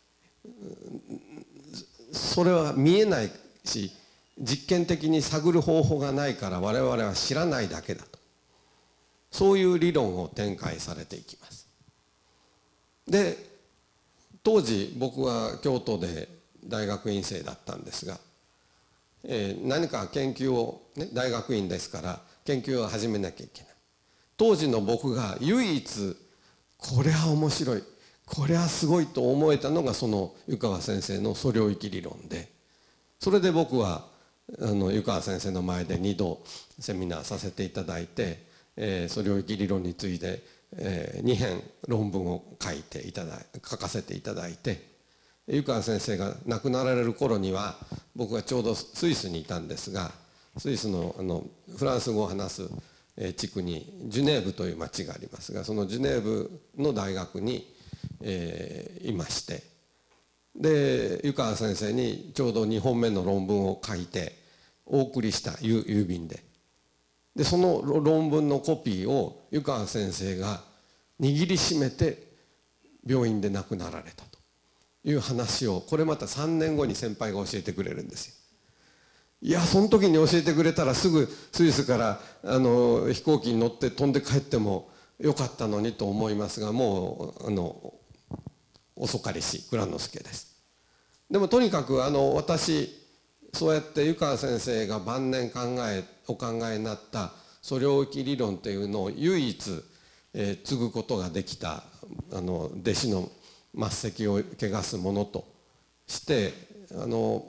それは見えないし実験的に探る方法がないから我々は知らないだけだと。そういう理論を展開されていきます。で当時僕は京都で大学院生だったんですが、えー、何か研究を、ね、大学院ですから研究を始めなきゃいけない。当時の僕が唯一これは面白い、これはすごいと思えたのがその湯川先生の素領域理論で、それで僕はあの湯川先生の前でにどセミナーさせていただいて、えー、素領域理論について、えー、にへん論文を書いていただい書かせていただいて、湯川先生が亡くなられる頃には僕はちょうどスイスにいたんですが、スイスのあのフランス語を話す地区にジュネーブという町がありますが、そのジュネーブの大学に、えー、いまして、で湯川先生にちょうどにほんめの論文を書いてお送りした郵便で、でその論文のコピーを湯川先生が握りしめて病院で亡くなられたという話を、これまたさんねんごに先輩が教えてくれるんですよ。いやその時に教えてくれたらすぐスイスからあの飛行機に乗って飛んで帰ってもよかったのにと思いますが、もうあの遅かりし蔵之介です。でもとにかくあの私そうやって湯川先生が晩年考えお考えになった素領域理論というのを唯一、えー、継ぐことができたあの弟子の末席を汚すものとしてあの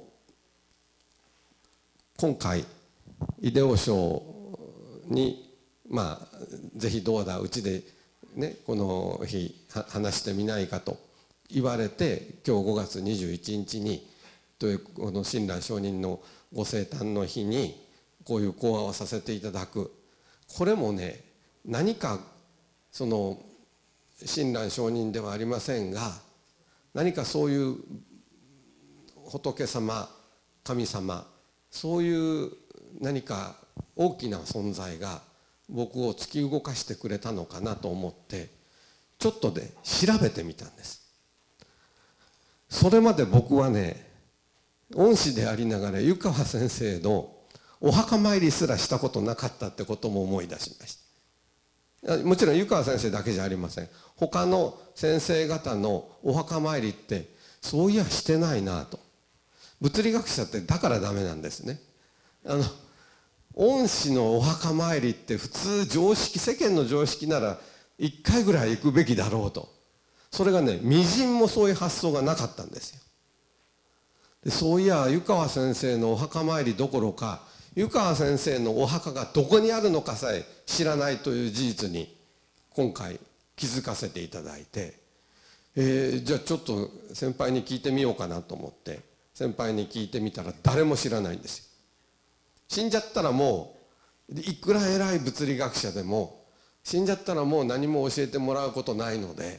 今回イデオ賞にまあぜひどうだうちでねこの日話してみないかと言われて、今日ごがつにじゅういちにちにというこの親鸞上人のご生誕の日にこういう講話をさせていただく。これもね何かその親鸞上人ではありませんが、何かそういう仏様神様そういう何か大きな存在が僕を突き動かしてくれたのかなと思ってちょっとで調べてみたんです。それまで僕はね恩師でありながら湯川先生のお墓参りすらしたことなかったってことも思い出しました。もちろん湯川先生だけじゃありません。他の先生方のお墓参りってそういやしてないなと。物理学者ってだからダメなんですね。あの恩師のお墓参りって普通常識世間の常識ならいっかいぐらい行くべきだろうと。それがねみじんもそういう発想がなかったんですよ。でそういや湯川先生のお墓参りどころか湯川先生のお墓がどこにあるのかさえ知らないという事実に今回気づかせていただいて、えー、じゃあちょっと先輩に聞いてみようかなと思って先輩に聞いてみたら誰も知らないんですよ。死んじゃったらもういくら偉い物理学者でも死んじゃったらもう何も教えてもらうことないので、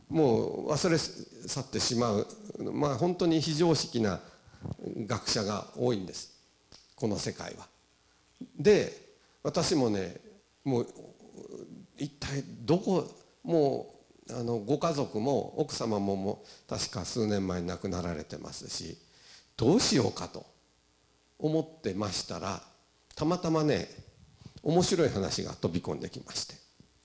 もう忘れ去ってしまう、まあ本当に非常識な学者が多いんです、この世界は。で私もね、もう一体どこ、もうあのご家族も奥様ももう確か数年前に亡くなられてますし、どうしようかと思ってましたら、たまたまね面白い話が飛び込んできまして、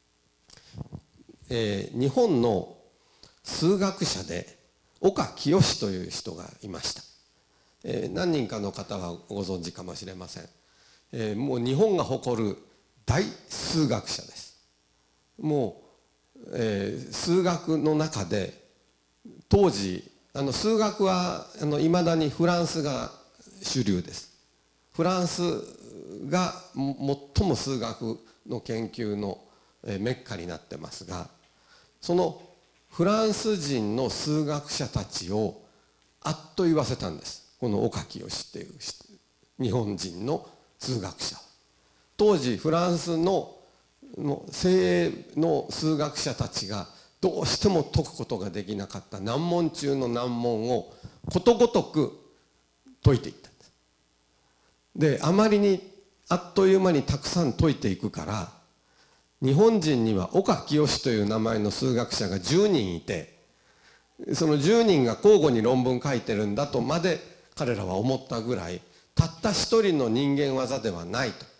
えー、日本の数学者で岡清という人がいました。えー、何人かの方はご存知かもしれません。えー、もう日本が誇る大数学者です。もう、えー、数学の中で当時あの数学はいまだにフランスが主流です。フランスが最も数学の研究のメッカになってますが、そのフランス人の数学者たちをあっと言わせたんです、この岡清っていう日本人の数学者。当時フランスの精鋭の数学者たちがどうしても解くことができなかった難問中の難問をことごとく解いていったんです。であまりにあっという間にたくさん解いていくから、日本人には岡清という名前の数学者がじゅうにんいて、そのじゅうにんが交互に論文書いてるんだとまで彼らは思ったぐらい、たった一人の人間技ではないと。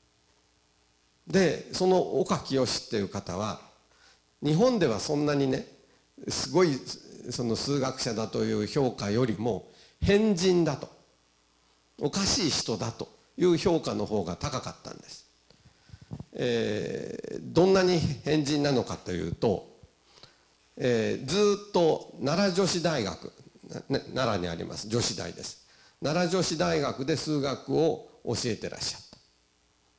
でその岡清っていう方は日本ではそんなにねすごいその数学者だという評価よりも変人だと、おかしい人だという評価の方が高かったんです。えー、どんなに変人なのかというと、えー、ずっと奈良女子大学、ね、奈良にあります女子大です。奈良女子大学で数学を教えてらっしゃった、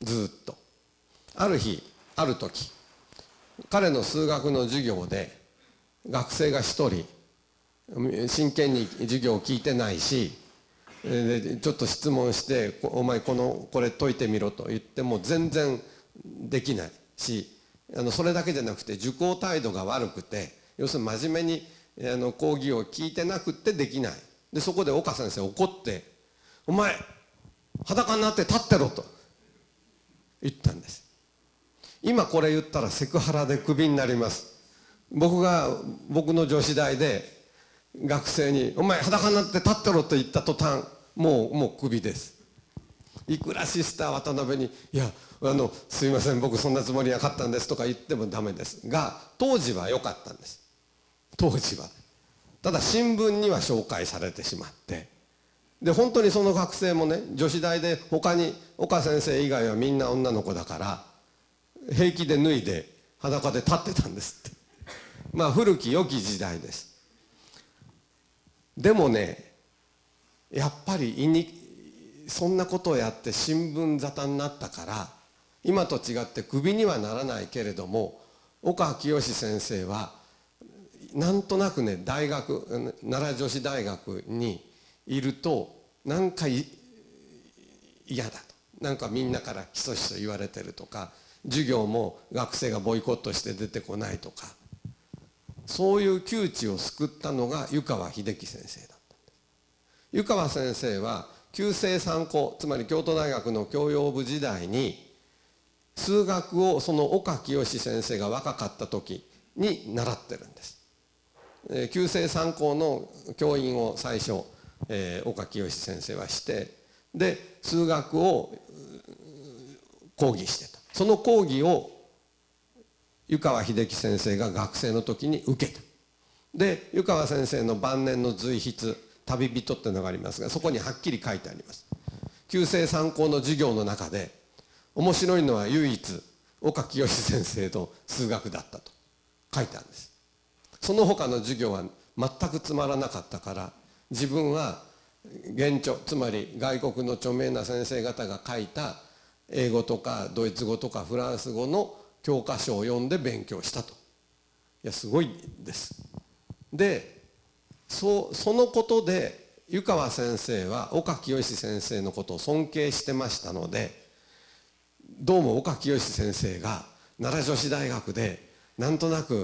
ずっと。ある日ある時彼の数学の授業で学生が一人真剣に授業を聞いてないし、でちょっと質問して「お前このこれ解いてみろ」と言っても全然できないし、あのそれだけじゃなくて受講態度が悪くて、要するに真面目にあの講義を聞いてなくってできない。でそこで岡先生怒って「お前裸になって立ってろ」と言ったんです。今これ言ったらセクハラでクビになります。僕が僕の女子大で学生に「お前裸になって立ってろ」と言った途端もうもうクビです。いくらシスター渡辺に「いやあのすいません僕そんなつもりなかったんです」とか言ってもダメですが、当時は良かったんです。当時はただ新聞には紹介されてしまって、で本当にその学生もね女子大で他に岡先生以外はみんな女の子だから平気で脱いで裸で立ってたんですって。まあ古き良き時代です。でもねやっぱりいにそんなことをやって新聞沙汰になったから今と違ってクビにはならないけれども、岡清先生はなんとなくね大学奈良女子大学にいるとなんか嫌だと、なんかみんなからひそひそ言われてるとか、授業も学生がボイコットして出てこないとか、そういう窮地を救ったのが湯川秀樹先生だったんです。湯川先生は旧制三高、つまり京都大学の教養部時代に数学をその岡清先生が若かった時に習ってるんです。旧制三高の教員を最初、えー、岡清先生はして、で数学を講義してた。その講義を湯川秀樹先生が学生の時に受けた。で湯川先生の晩年の随筆「旅人」っていうのがありますが、そこにはっきり書いてあります。旧制三高の授業の中で面白いのは唯一岡清先生の数学だったと書いてあるんです。その他の授業は全くつまらなかったから、自分は原著、つまり外国の著名な先生方が書いた英語とかドイツ語とかフランス語の教科書を読んで勉強したと。いやすごいです。で そ, そのことで湯川先生は岡清先生のことを尊敬してましたので、どうも岡清先生が奈良女子大学でなんとなく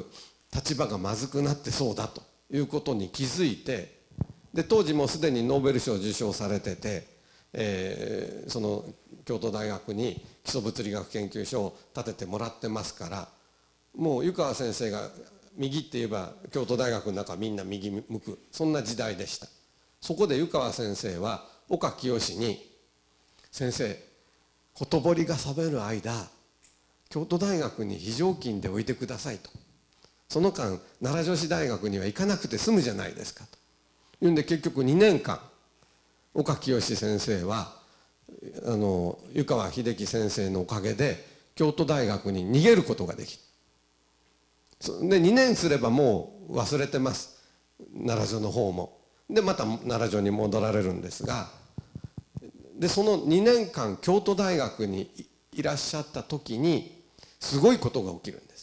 立場がまずくなってそうだということに気づいて、で当時もうすでにノーベル賞を受賞されてて、えー、その京都大学に基礎物理学研究所を建ててもらってますから、もう湯川先生が右って言えば京都大学の中はみんな右向く、そんな時代でした。そこで湯川先生は岡清に「先生、ほとぼりが冷める間京都大学に非常勤でおいてください」と。その間奈良女子大学には行かなくて済むじゃないですかというんで、結局にねんかん岡清先生はあの湯川秀樹先生のおかげで京都大学に逃げることができる。でにねんすればもう忘れてます、奈良女の方も。でまた奈良女に戻られるんですが、でそのにねんかん京都大学にいらっしゃった時にすごいことが起きるんです。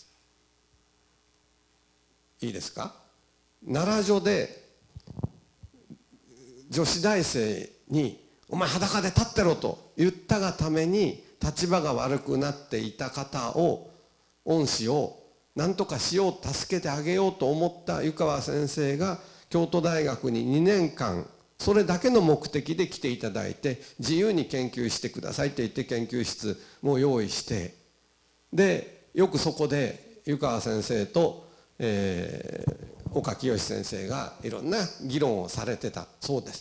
いいですか。奈良女で女子大生に「お前裸で立ってろ」と言ったがために立場が悪くなっていた方を、恩師を何とかしよう、助けてあげようと思った湯川先生が京都大学ににねんかんそれだけの目的で来ていただいて、自由に研究してくださいって言って研究室も用意して、でよくそこで湯川先生と、えー、岡清先生がいろんな議論をされてたそうです。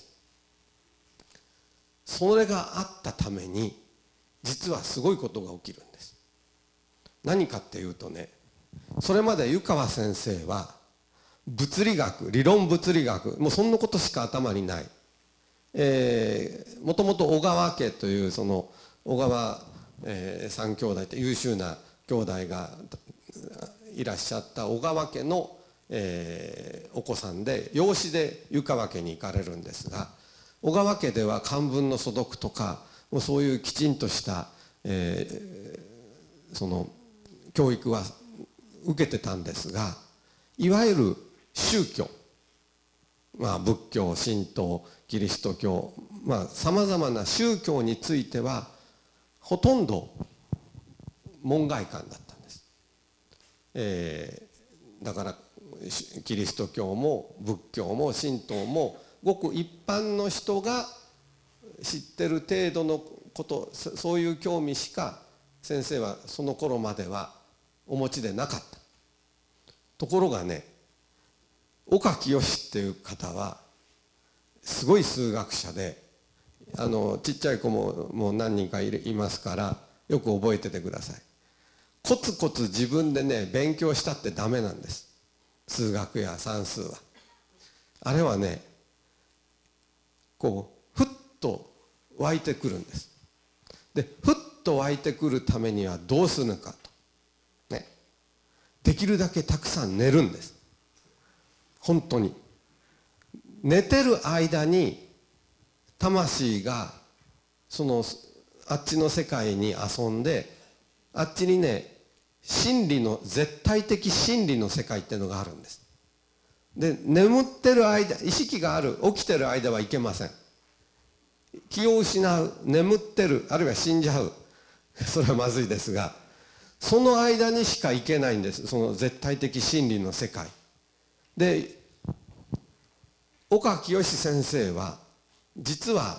それがあったために実はすごいことが起きるんです。何かっていうとね、それまで湯川先生は物理学、理論物理学、もうそんなことしか頭にない、えー、もともと小川家というその小川、えー、三兄弟って優秀な兄弟がいらっしゃった小川家の、えー、お子さんで、養子で湯川家に行かれるんですが、小川家では漢文の素読とかもうそういうきちんとした、えー、その教育は受けてたんですが、いわゆる宗教、まあ、仏教、神道、キリスト教、まあさまざまな宗教についてはほとんど門外漢だったんです。えー、だからキリスト教も仏教も神道もごく一般の人が知ってる程度のこと、そういう興味しか先生はその頃まではお持ちでなかった。ところがね、岡清っていう方はすごい数学者で、あのちっちゃい子ももう何人かいますからよく覚えててください。コツコツ自分でね勉強したってダメなんです。数学や算数はあれはね、こうふっと湧いてくるんです。でふっと湧いてくるためにはどうするのかと、ね、できるだけたくさん寝るんです。本当に寝てる間に魂がそのあっちの世界に遊んで、あっちにね真理の絶対的真理の世界っていうのがあるんです。で眠ってる間、意識がある、起きてる間はいけません。気を失う、眠ってる、あるいは死んじゃう、それはまずいですが、その間にしか行けないんです、その絶対的真理の世界で。岡清先生は実は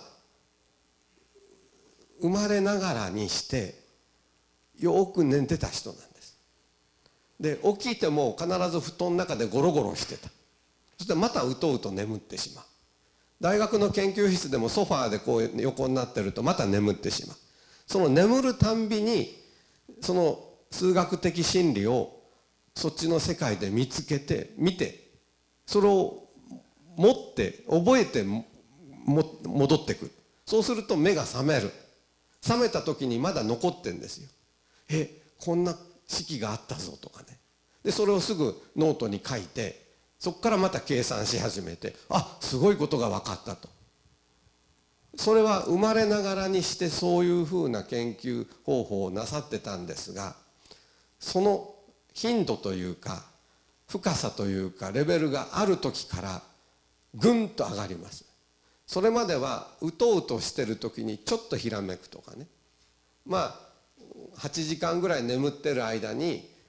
生まれながらにしてよく寝てた人なんです。で起きても必ず布団の中でゴロゴロしてた。そしてまたうとうと眠ってしまう。大学の研究室でもソファーでこう横になってるとまた眠ってしまう。その眠るたんびにその数学的真理をそっちの世界で見つけて見て、それを持って覚えても戻ってくる。そうすると目が覚める。覚めた時にまだ残ってんですよ。え、こんな式があったぞとかね。でそれをすぐノートに書いて、そこからまた計算し始めて、あ、すごいことが分かったと。それは生まれながらにしてそういうふうな研究方法をなさってたんですが、その頻度というか深さというかレベルがある時からぐんと上がります。それまではうとうとしてる時にちょっとひらめくとかね、まあはちじかんぐらい眠ってる間に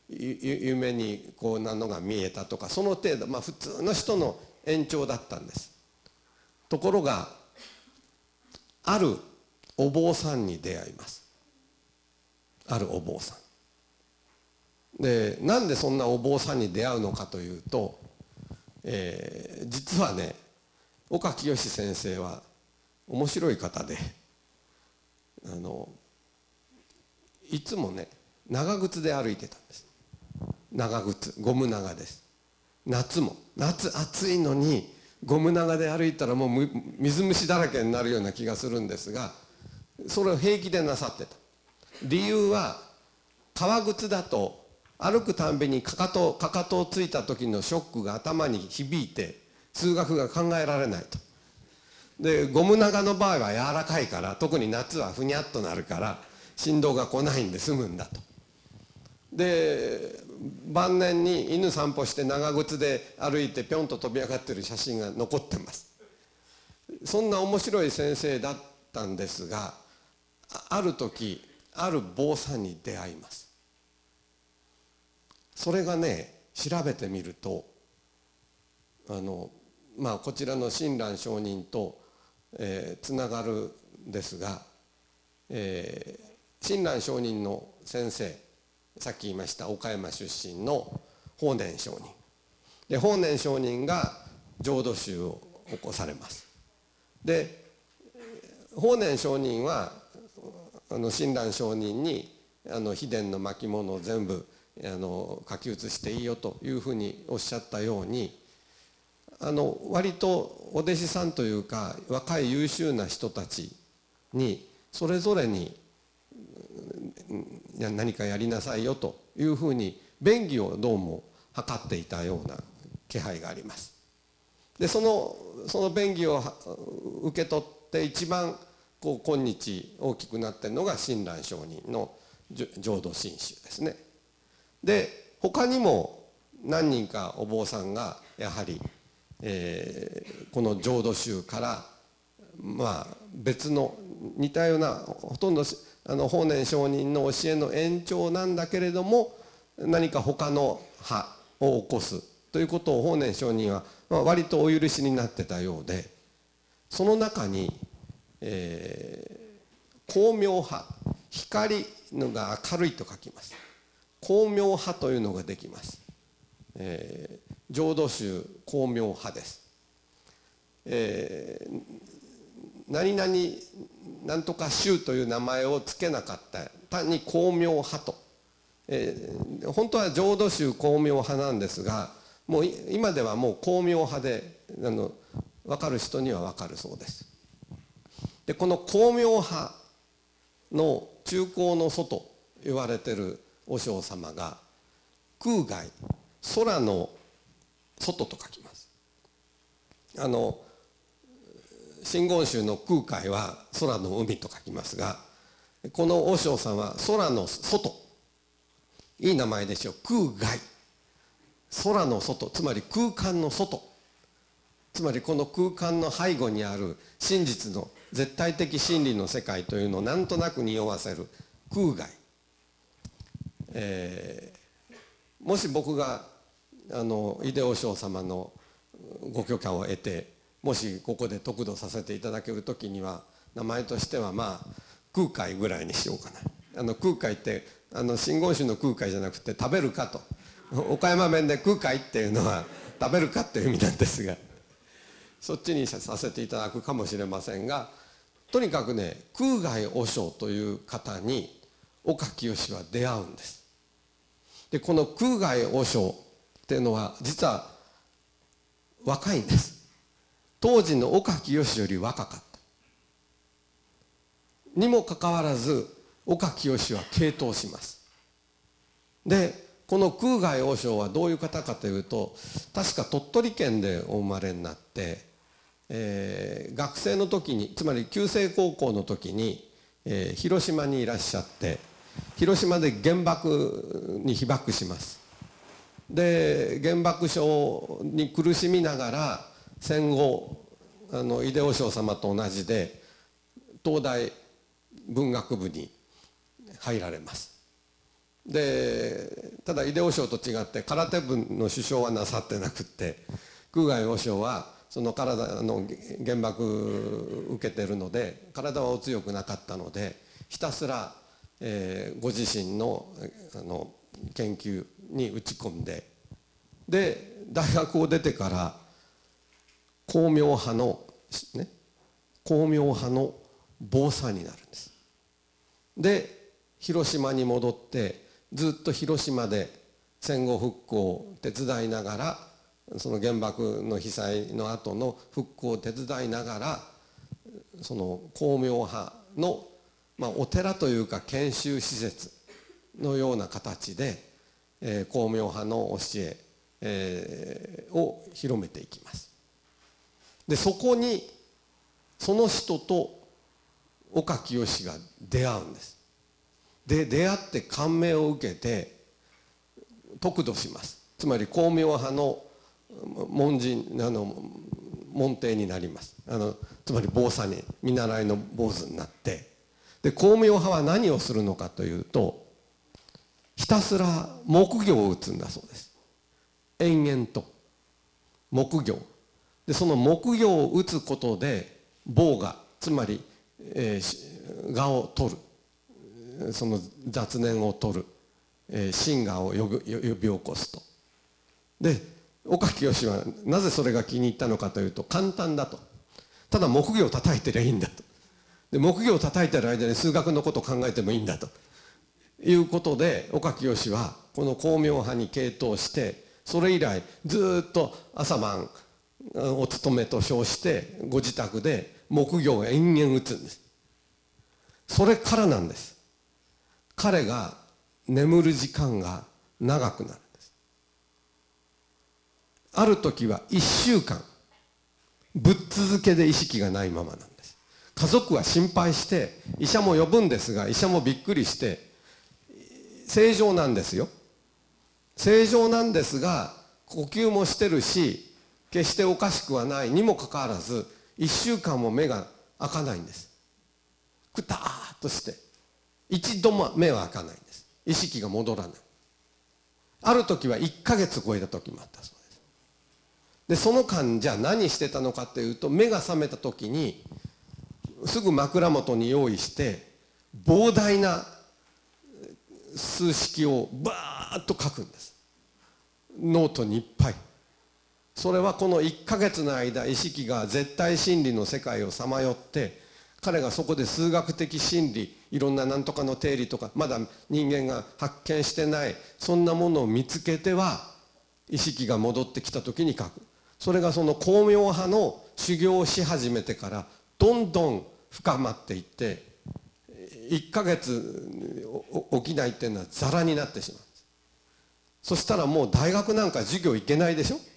夢にこうなのが見えたとか、その程度、まあ、普通の人の延長だったんです。ところがあるお坊さんに出会います。あるお坊さんで、なんでそんなお坊さんに出会うのかというと、えー、実はね、岡清先生は面白い方で、あのいつもね長靴で歩いてたんです。長靴、ゴム長です。夏も夏暑いのにゴム長で歩いたらもう水虫だらけになるような気がするんですが、それを平気でなさってた。理由は、革靴だと歩くたんびにかかとかかとをついた時のショックが頭に響いて数学が考えられないと。でゴム長の場合は柔らかいから、特に夏はふにゃっとなるから振動が来ないんで済むんだと。で晩年に犬散歩して長靴で歩いてぴょんと飛び上がってる写真が残ってます。そんな面白い先生だったんですが、ある時ある坊さんに出会います。それがね、調べてみると、あのまあこちらの親鸞上人と、えー、つながるんですが、えー、親鸞上人の先生、さっき言いました岡山出身の法然上人で、法然上人が浄土宗を起こされます。で法然上人はあの親鸞上人にあの秘伝の巻物を全部あの書き写していいよというふうにおっしゃったように、あの割とお弟子さんというか若い優秀な人たちにそれぞれに何かやりなさいよというふうに便宜をどうも図っていたような気配があります。でそのその便宜を受け取って一番こう今日大きくなっているのが親鸞上人の浄土真宗ですね。で他にも何人かお坊さんがやはり、えー、この浄土宗からまあ別の似たようなほとんどあの法然上人の教えの延長なんだけれども、何か他の派を起こすということを法然上人は割とお許しになってたようで、その中に、えー、光明派、光のが明るいと書きます。光明派というのができます。えー、浄土宗光明派です。えー、何々なんとか宗という名前を付けなかった、単に光明派と、えー、本当は浄土宗光明派なんですが、もう今ではもう光明派であの分かる人には分かるそうです。でこの光明派の中興の祖と言われてる和尚様が空外、空の外と書きます。あの真言宗の空海は空の海と書きますが、この和尚さんは空の外、いい名前でしょう。空外、空の外、つまり空間の外、つまりこの空間の背後にある真実の絶対的真理の世界というのをなんとなく匂わせる空外、えー、もし僕があの井出和尚様のご許可を得て、もしここで得度させていただける時には名前としてはまあ空海ぐらいにしようかな。あの空海ってあの真言宗の空海じゃなくて食べるかと、岡山弁で空海っていうのは食べるかっていう意味なんですが、そっちにさせていただくかもしれませんが、とにかくね、空外和尚という方に岡清は出会うんです。でこの空外和尚っていうのは実は若いんです。当時の岡清より若かったにもかかわらず、岡清は傾倒します。でこの空外和尚はどういう方かというと、確か鳥取県でお生まれになって、えー、学生の時に、つまり旧制高校の時に、えー、広島にいらっしゃって、広島で原爆に被爆します。で原爆症に苦しみながら戦後あの井出和尚様と同じで東大文学部に入られます。 でただ秀和賞と違って空手部の首相はなさってなくって、空外和尚はその体の原爆受けてるので体はお強くなかったので、ひたすら、えー、ご自身の、あの研究に打ち込んで、で大学を出てから光明派のね光明派の坊さんになるんです。で広島に戻ってずっと広島で戦後復興を手伝いながら、その原爆の被災の後の復興を手伝いながら、その光明派の、まあ、お寺というか研修施設のような形で、えー、光明派の教ええー、を広めていきます。でそこにその人と岡清が出会うんです。で出会って感銘を受けて得度します。つまり光明派の門人あの門弟になります。あのつまり坊さんに見習いの坊主になって、で光明派は何をするのかというと、ひたすら木魚を打つんだそうです。延々と木魚で、その木魚を打つことで棒が、つまり、えー、我を取る、その雑念を取る、えー、真我を呼び、呼び起こすと。で岡清はなぜそれが気に入ったのかというと、簡単だと。ただ木魚を叩いてりゃいいんだと。で木魚を叩いてる間に数学のことを考えてもいいんだということで、岡清はこの光明派に傾倒して、それ以来ずっと朝晩お勤めと称してご自宅で木魚を延々打つんです。それからなんです。彼が眠る時間が長くなるんです。ある時はいっしゅうかんぶっ続けで意識がないままなんです。家族は心配して医者も呼ぶんですが、医者もびっくりして正常なんですよ。正常なんですが、呼吸もしてるし決しておかしくはないにもかかわらず、いっしゅうかんも目が開かないんです。くたーっとして一度も目は開かないんです。意識が戻らない。ある時はいっかげつ超えた時もあったそうです。でその間じゃあ何してたのかというと、目が覚めた時にすぐ枕元に用意して膨大な数式をバーッと書くんです。ノートにいっぱい。それはこのいっかげつの間、意識が絶対真理の世界をさまよって、彼がそこで数学的真理、いろんな何とかの定理とかまだ人間が発見してないそんなものを見つけては意識が戻ってきた時に書く。それがその光明派の修行をし始めてからどんどん深まっていって、いっかげつ起きないっていうのはザラになってしまう。そしたらもう大学なんか授業行けないでしょ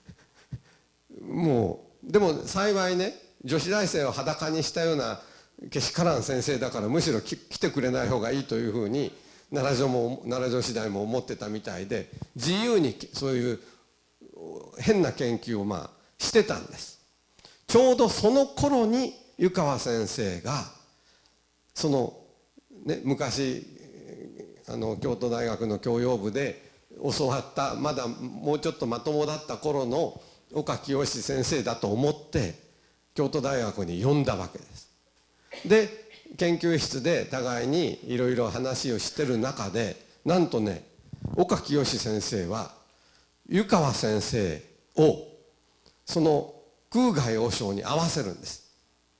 もう。でも幸いね、女子大生を裸にしたようなけしからん先生だから、むしろ来てくれない方がいいというふうに奈良女も奈良女子大も思ってたみたいで、自由にそういう変な研究をまあしてたんです。ちょうどその頃に湯川先生がその、ね、昔あの京都大学の教養部で教わった、まだもうちょっとまともだった頃の岡清先生だと思って京都大学に呼んだわけです。で研究室で互いにいろいろ話をしてる中で、なんとね、岡清先生は湯川先生をその空外和尚に合わせるんです。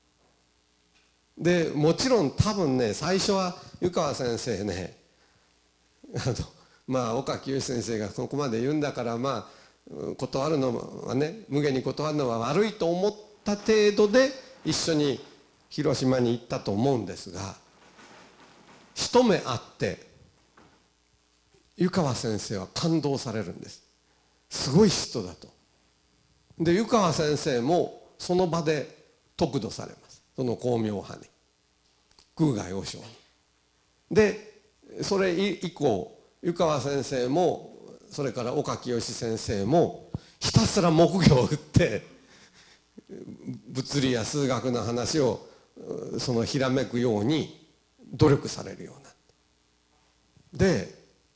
でもちろん多分ね、最初は湯川先生ね、あのまあ岡清先生がそこまで言うんだから、まあ断るのはね、無下に断るのは悪いと思った程度で一緒に広島に行ったと思うんですが、一目会って湯川先生は感動されるんです。すごい人だと。で湯川先生もその場で得度されます。その光明派に、空外和尚に。でそれ以降湯川先生もそれから岡清先生もひたすら木魚を打って物理や数学の話をそのひらめくように努力されるようになって、で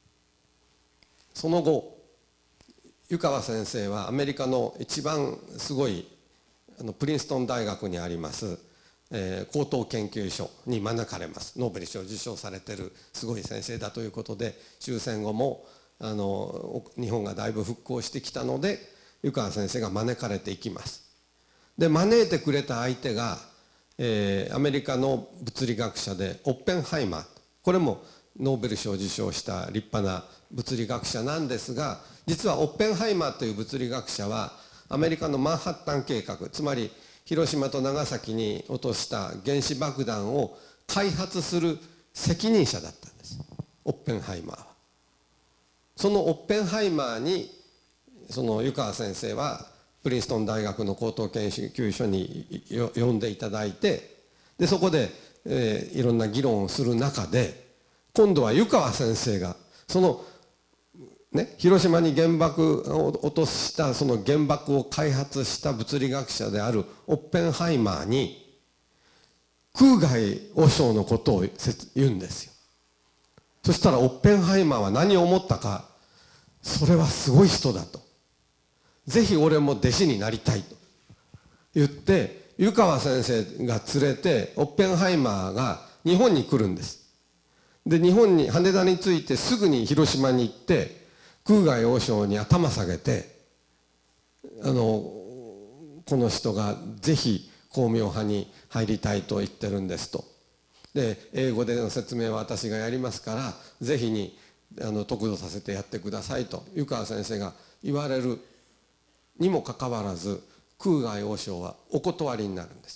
その後湯川先生はアメリカの一番すごいあのプリンストン大学にあります、えー、高等研究所に招かれます。ノーベル賞を受賞されてるすごい先生だということで、終戦後もあの日本がだいぶ復興してきたので湯川先生が招かれていきます。で招いてくれた相手が、えー、アメリカの物理学者でオッペンハイマー、これもノーベル賞を受賞した立派な物理学者なんですが、実はオッペンハイマーという物理学者はアメリカのマンハッタン計画、つまり広島と長崎に落とした原子爆弾を開発する責任者だったんです、オッペンハイマーは。そのオッペンハイマーにその湯川先生はプリンストン大学の高等研究所に呼んでいただいて、でそこで、えー、いろんな議論をする中で、今度は湯川先生がその、ね、広島に原爆を落としたその原爆を開発した物理学者であるオッペンハイマーに空外汚染のことを言うんですよ。そしたらオッペンハイマーは何を思ったか、それはすごい人だと、ぜひ俺も弟子になりたいと言って湯川先生が連れてオッペンハイマーが日本に来るんです。で日本に羽田に着いてすぐに広島に行って空外王将に頭下げて、あのこの人がぜひ光明派に入りたいと言ってるんですと。で英語での説明は私がやりますからぜひにあの得度させてやってくださいと湯川先生が言われるにもかかわらず、空外王将はお断りになるんです。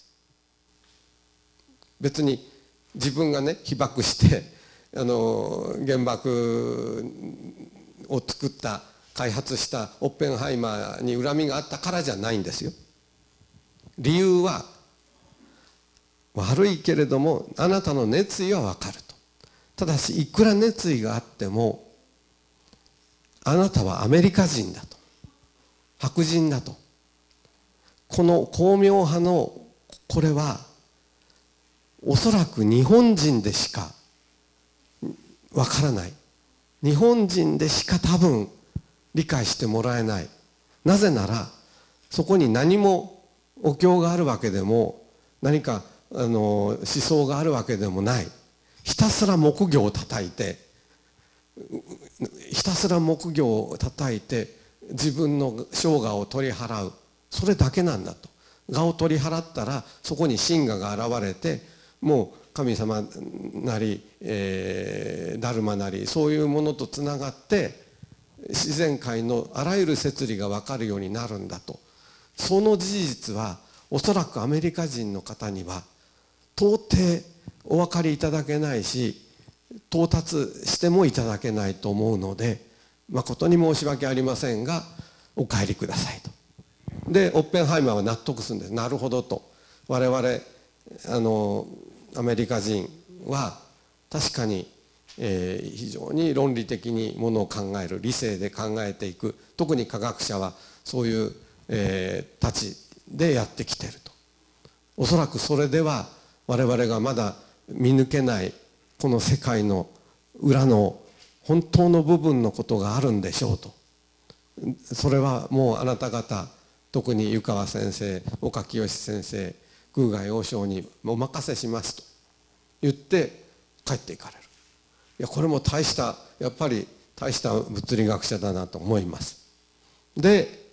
別に自分がね被爆してあの原爆を作った開発したオッペンハイマーに恨みがあったからじゃないんですよ。理由は悪いけれどもあなたの熱意は分かると。ただしいくら熱意があってもあなたはアメリカ人だと、白人だと、この光明派のこれはおそらく日本人でしかわからない、日本人でしか多分理解してもらえない。なぜならそこに何もお経があるわけでも何かあの思想があるわけでもない、ひたすら木魚を叩いてひたすら木魚を叩いて自分の生涯を取り払う、それだけなんだと。我を取り払ったらそこに真我が現れて、もう神様なり、えー、ダルマなりそういうものとつながって自然界のあらゆる摂理が分かるようになるんだと。その事実はおそらくアメリカ人の方には到底お分かりいただけないし到達してもいただけないと思うので、誠に申し訳ありませんがお帰りくださいと。でオッペンハイマーは納得するんです。なるほどと、我々あのアメリカ人は確かに、えー、非常に論理的にものを考える、理性で考えていく、特に科学者はそういう、えー、立ちでやってきていると。おそらくそれでは我々がまだ見抜けないこの世界の裏の本当の部分のことがあるんでしょうと。それはもうあなた方、特に湯川先生、岡清先生、空外王将にお任せしますと言って帰っていかれる。いやこれも大したやっぱり大した物理学者だなと思います。で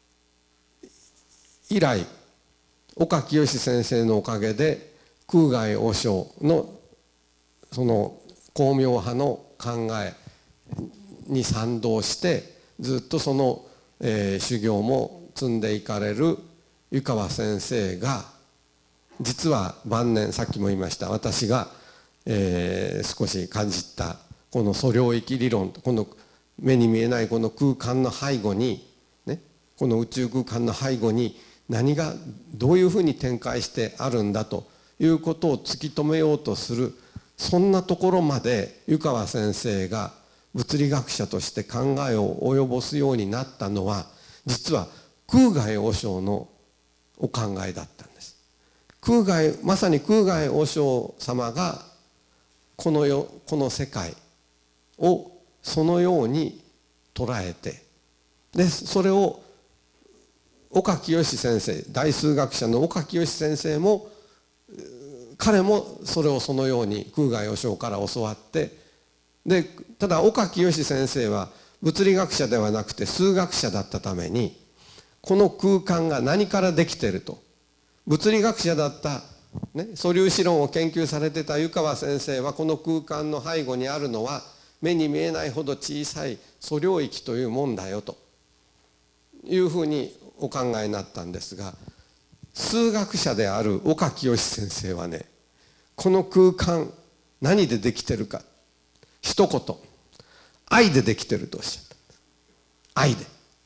以来岡清先生のおかげで空外王将のその光明派の考えに賛同してずっとその、えー、修行も積んでいかれる湯川先生が、実は晩年さっきも言いました私が、えー、少し感じたこの素領域理論、この目に見えないこの空間の背後に、ね、この宇宙空間の背後に何がどういうふうに展開してあるんだということを突き止めようとする、そんなところまで湯川先生が物理学者として考えを及ぼすようになったのは、実は空外王将のお考えだったんです。空外、まさに空外王将様がこの世、この世界をそのように捉えて、でそれを岡清先生、大数学者の岡清先生も彼もそれをそのように空外和尚から教わって、でただ岡清先生は物理学者ではなくて数学者だったために、この空間が何からできていると、物理学者だった、ね、素粒子論を研究されてた湯川先生は、この空間の背後にあるのは目に見えないほど小さい素領域というもんだよというふうにお考えになったんですが、数学者である岡清先生はね、この空間何でできてるか、一言、愛でできてるとおっしゃった。愛で。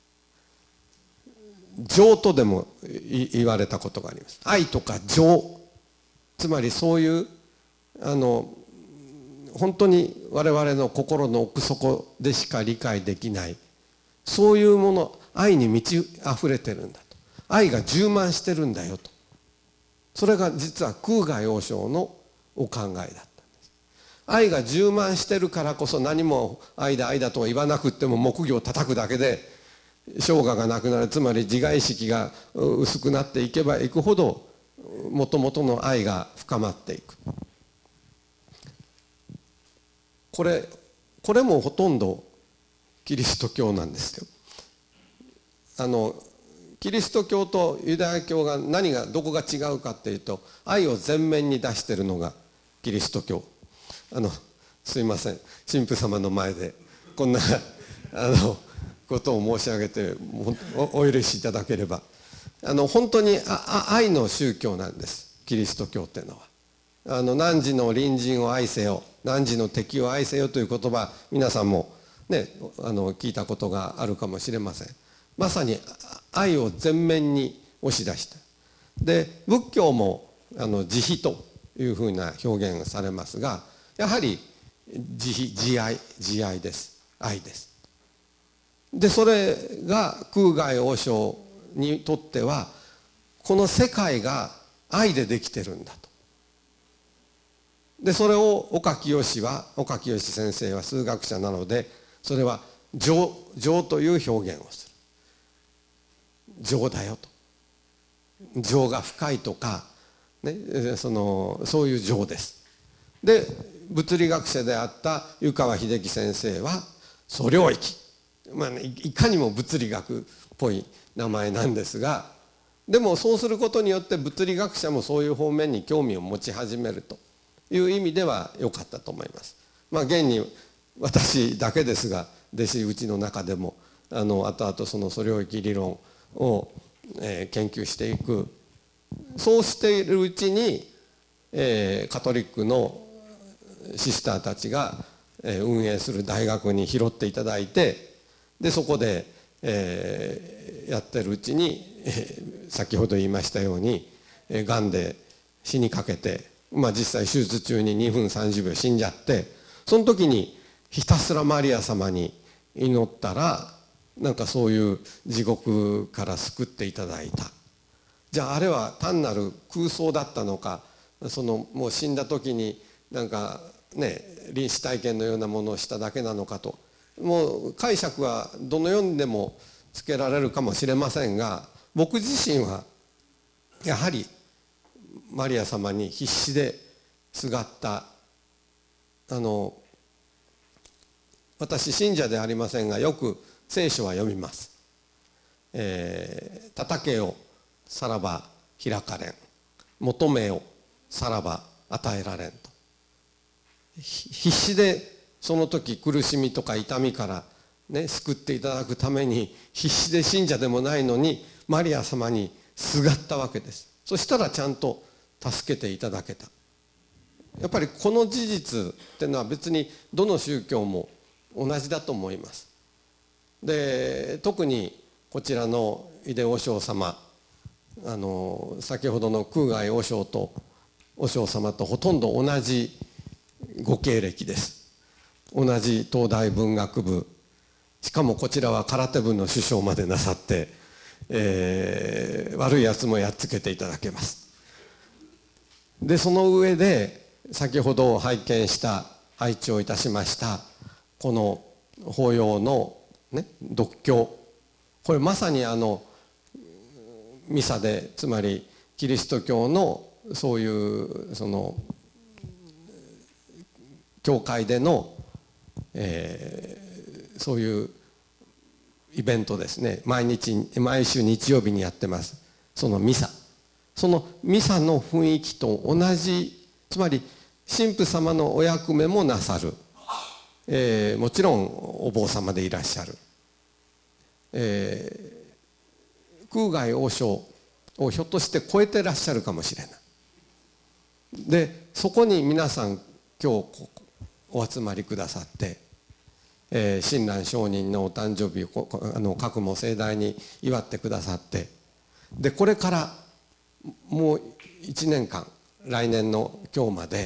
情とでも言われたことがあります。愛とか情、つまりそういうあの本当に我々の心の奥底でしか理解できない、そういうもの、愛に満ち溢れてるんだと、愛が充満してるんだよと、それが実は空外和尚のお考えだったんです。愛が充満してるからこそ、何も愛だ愛だとは言わなくっても木魚を叩くだけで生涯がなくなる、つまり自我意識が薄くなっていけばいくほどもともとの愛が深まっていく。これこれもほとんどキリスト教なんですよ。あのキリスト教とユダヤ教が何がどこが違うかっていうと、愛を前面に出してるのがキリスト教。あのすいません、神父様の前でこんなあのことを申し上げて お, お許しいただければ、あの本当にあ愛の宗教なんです、キリスト教っていうのは。あの汝の隣人を愛せよ、汝の敵を愛せよという言葉、皆さんもね、あの聞いたことがあるかもしれません。まさに愛を前面に押し出した。で仏教もあの慈悲というふうな表現がされますが、やはり慈悲、慈愛、慈愛です、愛です。でそれが空外和尚にとっては、この世界が愛でできてるんだと。でそれを岡清は岡清先生は数学者なので、それは情、情という表現をする。情だよと、情が深いとか、ね、そのそういう情です。で物理学者であった湯川秀樹先生は素領域、まあね、いかにも物理学っぽい名前なんですが、でもそうすることによって物理学者もそういう方面に興味を持ち始めるという意味では良かったと思います。まあ現に私だけですが、弟子うちの中でもあの後々その素領域理論を、えー、研究していく。そうしているうちに、えー、カトリックのシスターたちが、えー、運営する大学に拾っていただいて、でそこで、えー、やってるうちに、えー、先ほど言いましたように、えー、がんで死にかけて、まあ、実際手術中ににふんさんじゅうびょう死んじゃって、その時にひたすらマリア様に祈ったら、なんかそういう地獄から救っていただいた。じゃああれは単なる空想だったのか、そのもう死んだ時になんかね臨死体験のようなものをしただけなのかと、もう解釈はどのようにでもつけられるかもしれませんが、僕自身はやはりマリア様に必死ですがった。あの私信者でありませんが、よく聖書は読みます。えー、叩けよさらば開かれん、求めよさらば与えられんと。必死でその時苦しみとか痛みからね救っていただくために、必死で信者でもないのにマリア様にすがったわけです。そしたらちゃんと助けていただけた。やっぱりこの事実っていうのは別にどの宗教も同じだと思います。で特にこちらの井出和尚様、あの先ほどの空外和尚と和尚様とほとんど同じご経歴です。同じ東大文学部、しかもこちらは空手部の首相までなさって、えー、悪いやつもやっつけていただけます。でその上で先ほど拝見した拝聴いたしましたこの法要のね、読経、これまさにあのミサで、つまりキリスト教のそういうその教会での、えー、そういうイベントですね、毎日毎週日曜日にやってます。そのミサ、そのミサの雰囲気と同じ、つまり神父様のお役目もなさる、えー、もちろんお坊様でいらっしゃる、えー、空外王将をひょっとして超えてらっしゃるかもしれない。でそこに皆さん今日お集まりくださって、えー、親鸞上人のお誕生日をあの各も盛大に祝ってくださって、でこれからもういちねんかん、来年の今日まで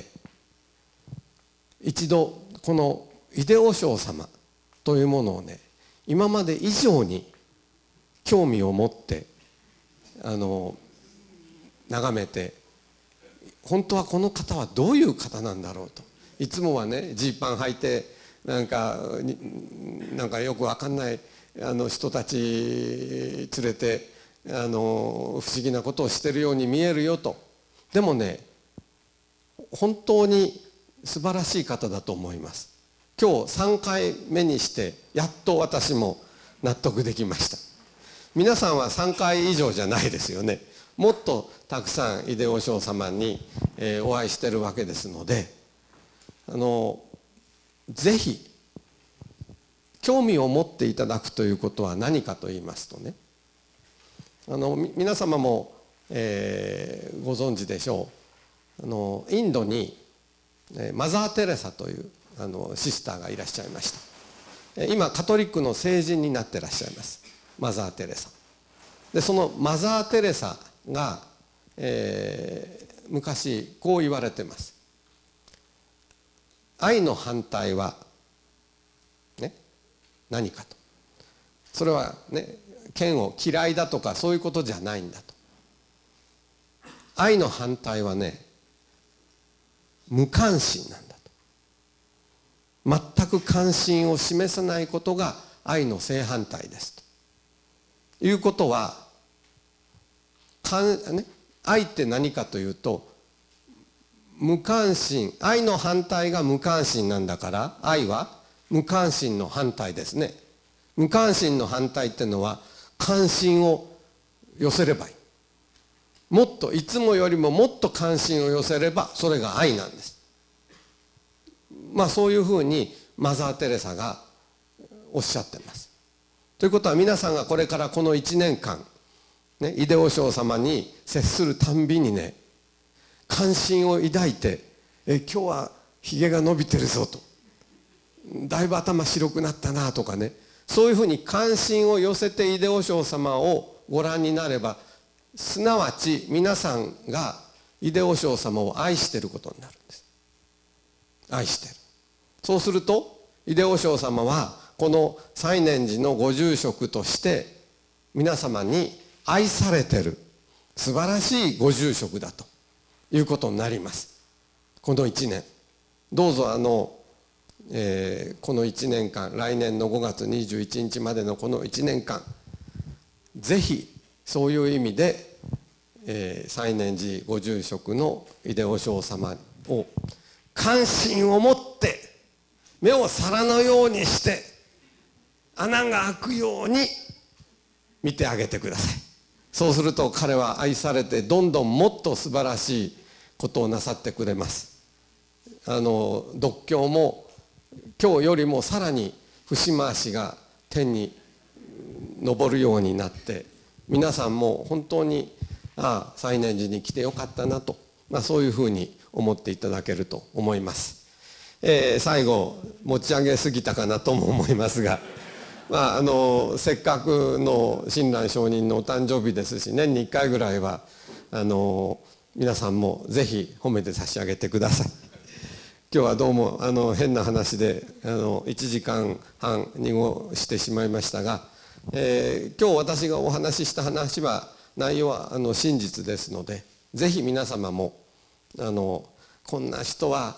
一度この秀和尚様というものをね、今まで以上に興味を持ってあの眺めて、本当はこの方はどういう方なんだろうと。いつもはねジーパン履いてなんかなんかよく分かんないあの人たち連れてあの不思議なことをしてるように見えるよと。でもね本当に素晴らしい方だと思います。今日さんかいめにしてやっと私も納得できました。皆さんはさんかい以上じゃないですよね。もっとたくさん秀和尚様に、えー、お会いしてるわけですので、あのぜひ興味を持っていただくということは何かと言いますとね、あの皆様も、えー、ご存知でしょう。あのインドにマザー・テレサというあのシスターがいらっしゃいました。今カトリックの聖人になってらっしゃいます、マザー・テレサで。そのマザー・テレサが、えー、昔こう言われてます。愛の反対は、ね、何かと。それはね、剣を嫌いだとかそういうことじゃないんだと。愛の反対はね、無関心なんだと。全く関心を示さないことが愛の正反対ですということは、かん、ね、愛って何かというと無関心、愛の反対が無関心なんだから、愛は無関心の反対ですね。無関心の反対っていうのは関心を寄せればいい。もっといつもよりももっと関心を寄せればそれが愛なんです。まあそういうふうにマザー・テレサがおっしゃってます。ということは皆さんがこれからこのいちねんかん、ね、秀和尚様に接するたんびにね、関心を抱いて、え今日はひげが伸びてるぞと、だいぶ頭白くなったなとかね、そういうふうに関心を寄せて秀和尚様をご覧になれば、すなわち皆さんが秀和尚様を愛していることになるんです。愛してる。そうすると秀和尚様はこの西念寺のご住職として皆様に愛されてる素晴らしいご住職だということになります。このいちねんどうぞあの、えー、このいちねんかん、来年のごがつにじゅういちにちまでのこのいちねんかん、ぜひそういう意味で、えー、西念寺ご住職の秀和尚様を関心を持って目を皿のようにして穴が開くように見てあげてください。そうすると彼は愛されてどんどんもっと素晴らしいことをなさってくれます。あの読経も今日よりもさらに節回しが天に昇るようになって、皆さんも本当にああ西念寺に来てよかったなと、まあ、そういうふうに思っていただけると思います。えー、最後持ち上げすぎたかなとも思いますが、まあ、あのせっかくの親鸞上人のお誕生日ですし、年にいっかいぐらいはあの皆さんもぜひ褒めて差し上げてください。今日はどうもあの変な話であのいちじかんはん濁してしまいましたが、えー、今日私がお話しした話は内容はあの真実ですので、ぜひ皆様もあのこんな人は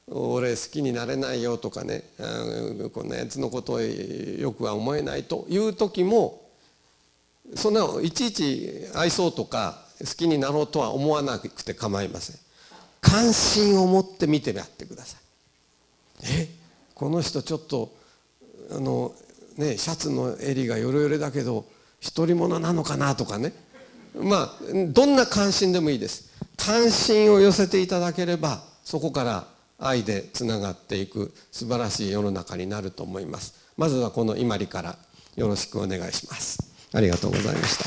俺好きになれないよとかね、こんなやつのことをよくは思えないという時も、そんないちいち愛そうとか好きになろうとは思わなくて構いません。関心を持って見てやってください。え、この人ちょっとあのね、シャツの襟がヨレヨレだけど独り者なのかなとかね、まあどんな関心でもいいです。関心を寄せていただければ、そこから愛でつながっていく素晴らしい世の中になると思います。まずはこの伊万里からよろしくお願いします。ありがとうございました。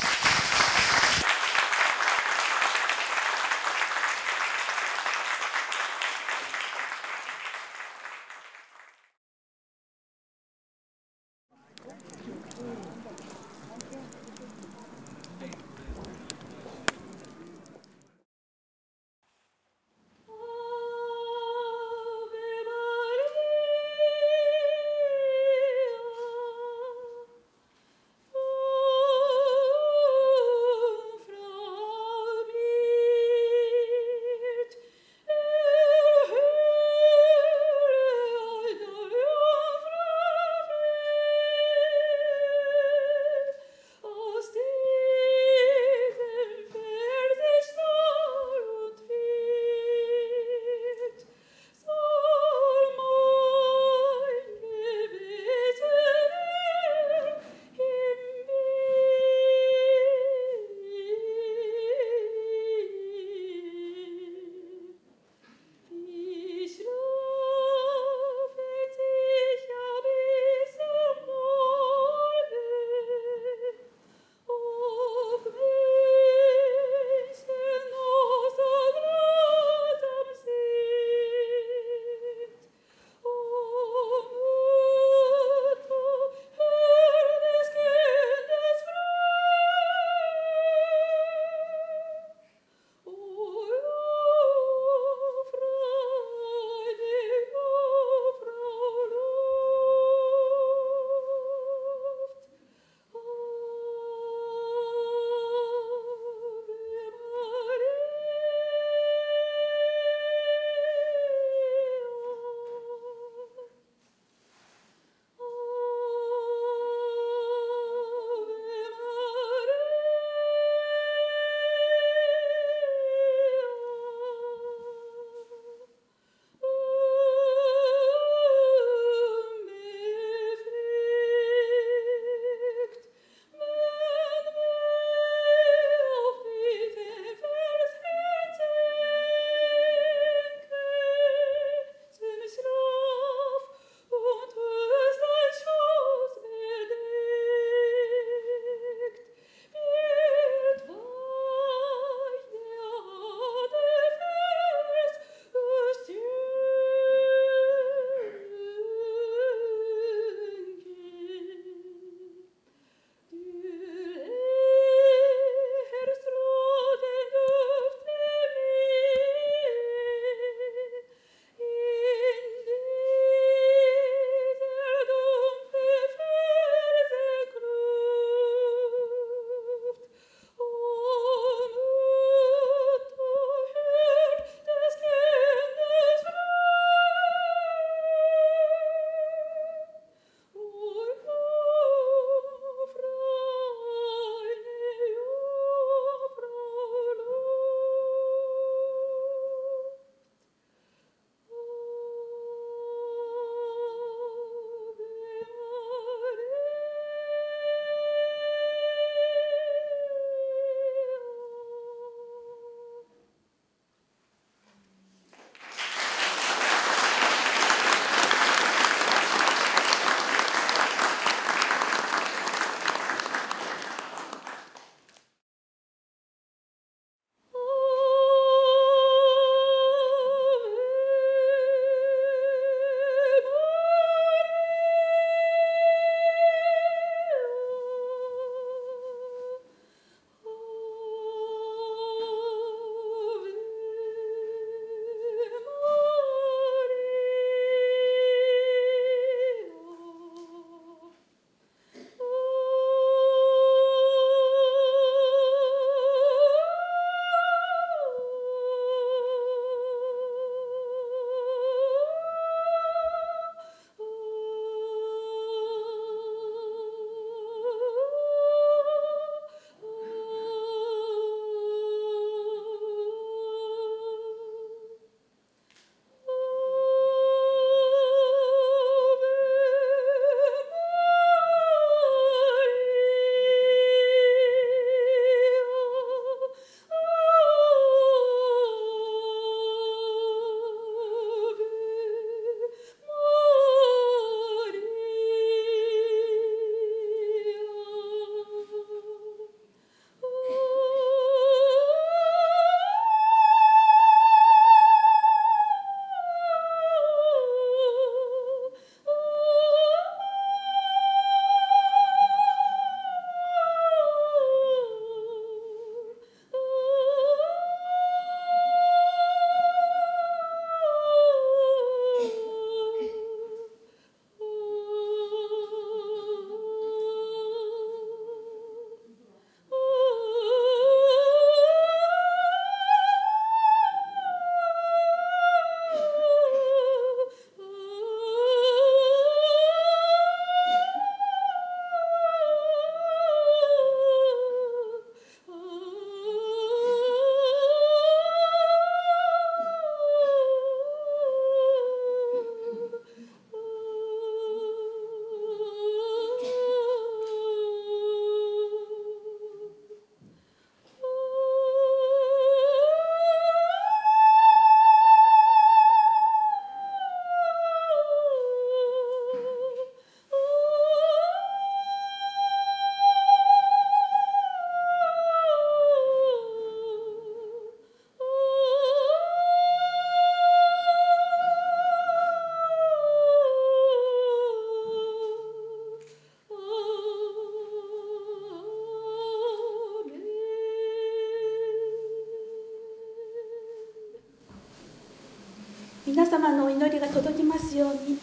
ますように。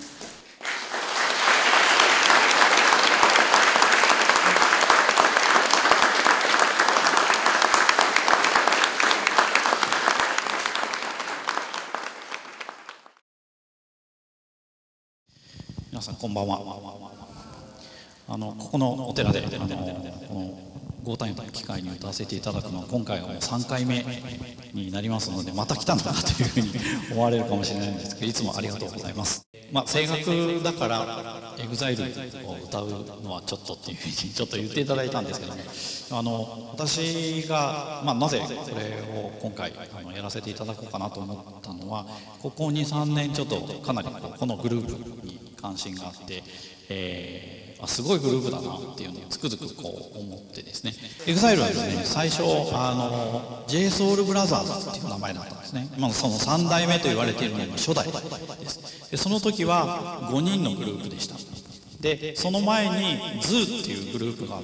皆さんこんばんは。あのここのお寺であのこの豪太の機会に歌わせていただくのは今回はもうさんかいめになりますので、また来たのかなというふうに思われるかもしれないんですけど、いつもありがとうございます。まあ、声楽だからエグザイルを歌うのはちょっとっていうふうにちょっと言っていただいたんですけども、あの私が、まあ、なぜこれを今回あのやらせていただこうかなと思ったのは、ここにさんねんちょっとかなりこうこのグループに関心があって、えーあすごいグループだなっていうのをつくづくこう思ってですね、エグザイルはですね、最初あの ジェイソウルブラザーズっていう名前だったんですね。まあ、そのさん代目と言われているのが初代です。でその時はごにんのグループでした。でその前にズーっていうグループがあって、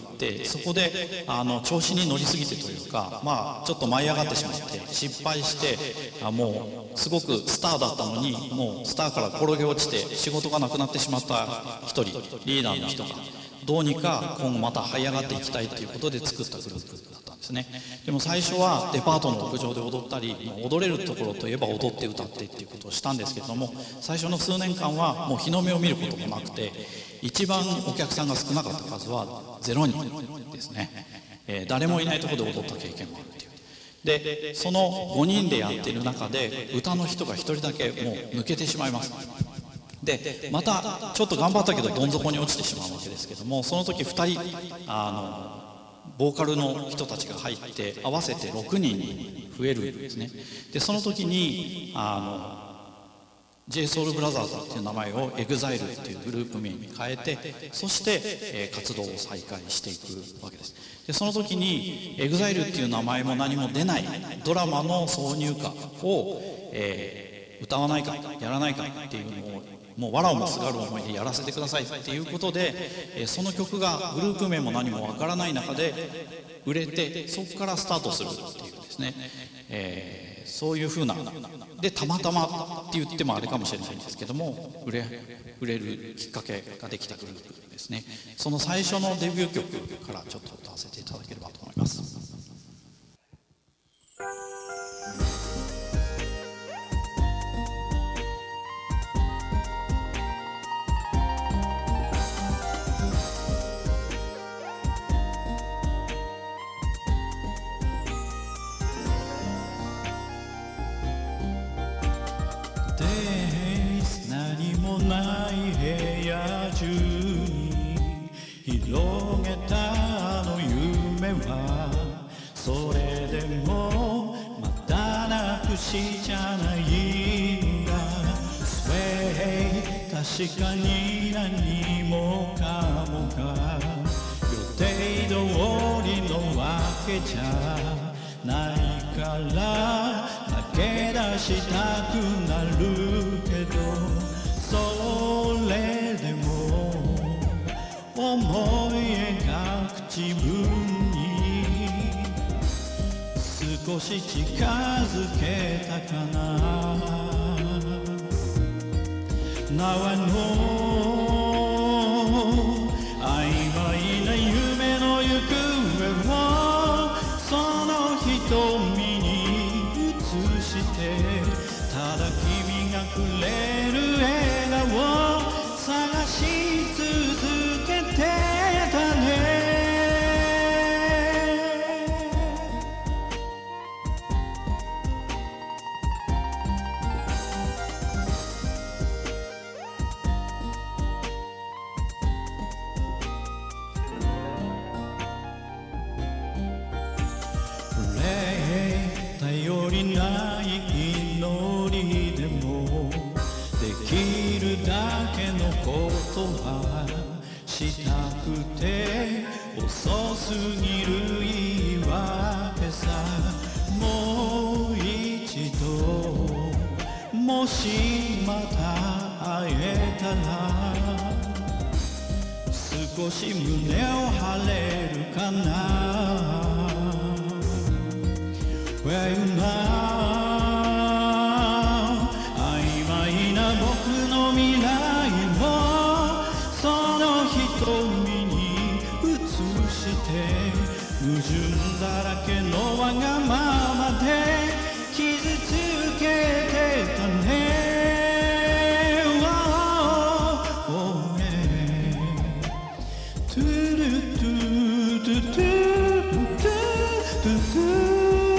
そこであの調子に乗りすぎてというか、まあちょっと舞い上がってしまって失敗して、あもうすごくスターだったのに、もうスターから転げ落ちて仕事がなくなってしまった一人リーダーの人がどうにか今後また這い上がっていきたいということで作ったグループだったんですね。でも最初はデパートの屋上で踊ったり、踊れるところといえば踊って歌ってっていうことをしたんですけれども、最初の数年間はもう日の目を見ることもなくて、一番お客さんが少なかった数はゼロにんですね。えー、誰もいないところで踊った経験もあるっていう。でそのごにんでやっている中で歌の人がひとりだけもう抜けてしまいます。でまたちょっと頑張ったけどどん底に落ちてしまうわけですけども、その時ふたりあのボーカルの人たちが入って合わせてろくにんに増えるんですね。でその時にあの ジェイソウルブラザーズ っていう名前を エグザイル っていうグループ名に変えて、そして、えー、活動を再開していくわけです。でその時に エグザイル っていう名前も何も出ないドラマの挿入歌を、えー、歌わないかやらないかっていうのをもう藁をもすがる思いでやらせてくださいっていうことで、えー、その曲がグループ名も何もわからない中で売れて、そこからスタートするっていうですね、えー、そういうふうなでたまたまって言ってもあれかもしれないんですけども、売れ売れるきっかけができたグループですね。その最初のデビュー曲からちょっと歌わせていただければと思います。 何もない部屋中に広げたあの夢は、それでもまだなくしじゃないんだ。確かに何もかもが予定通りのわけじゃないから、投げ出したくなるけど、それでも思い描く自分に少し近づけたかな。Now I know 曖昧な夢の行方をその瞳に映して、ただ君がくれる笑顔を探し続けてたね。頼りない祈りでもできるだけのことはしたくて、遅すぎる言い訳さ。もう一度もしまた会えたら少し胸を張れるかな。Where you now 曖昧な僕の未来矛盾だらけのわがままで傷つけてたね。トゥルトゥトゥトゥトゥトゥトゥ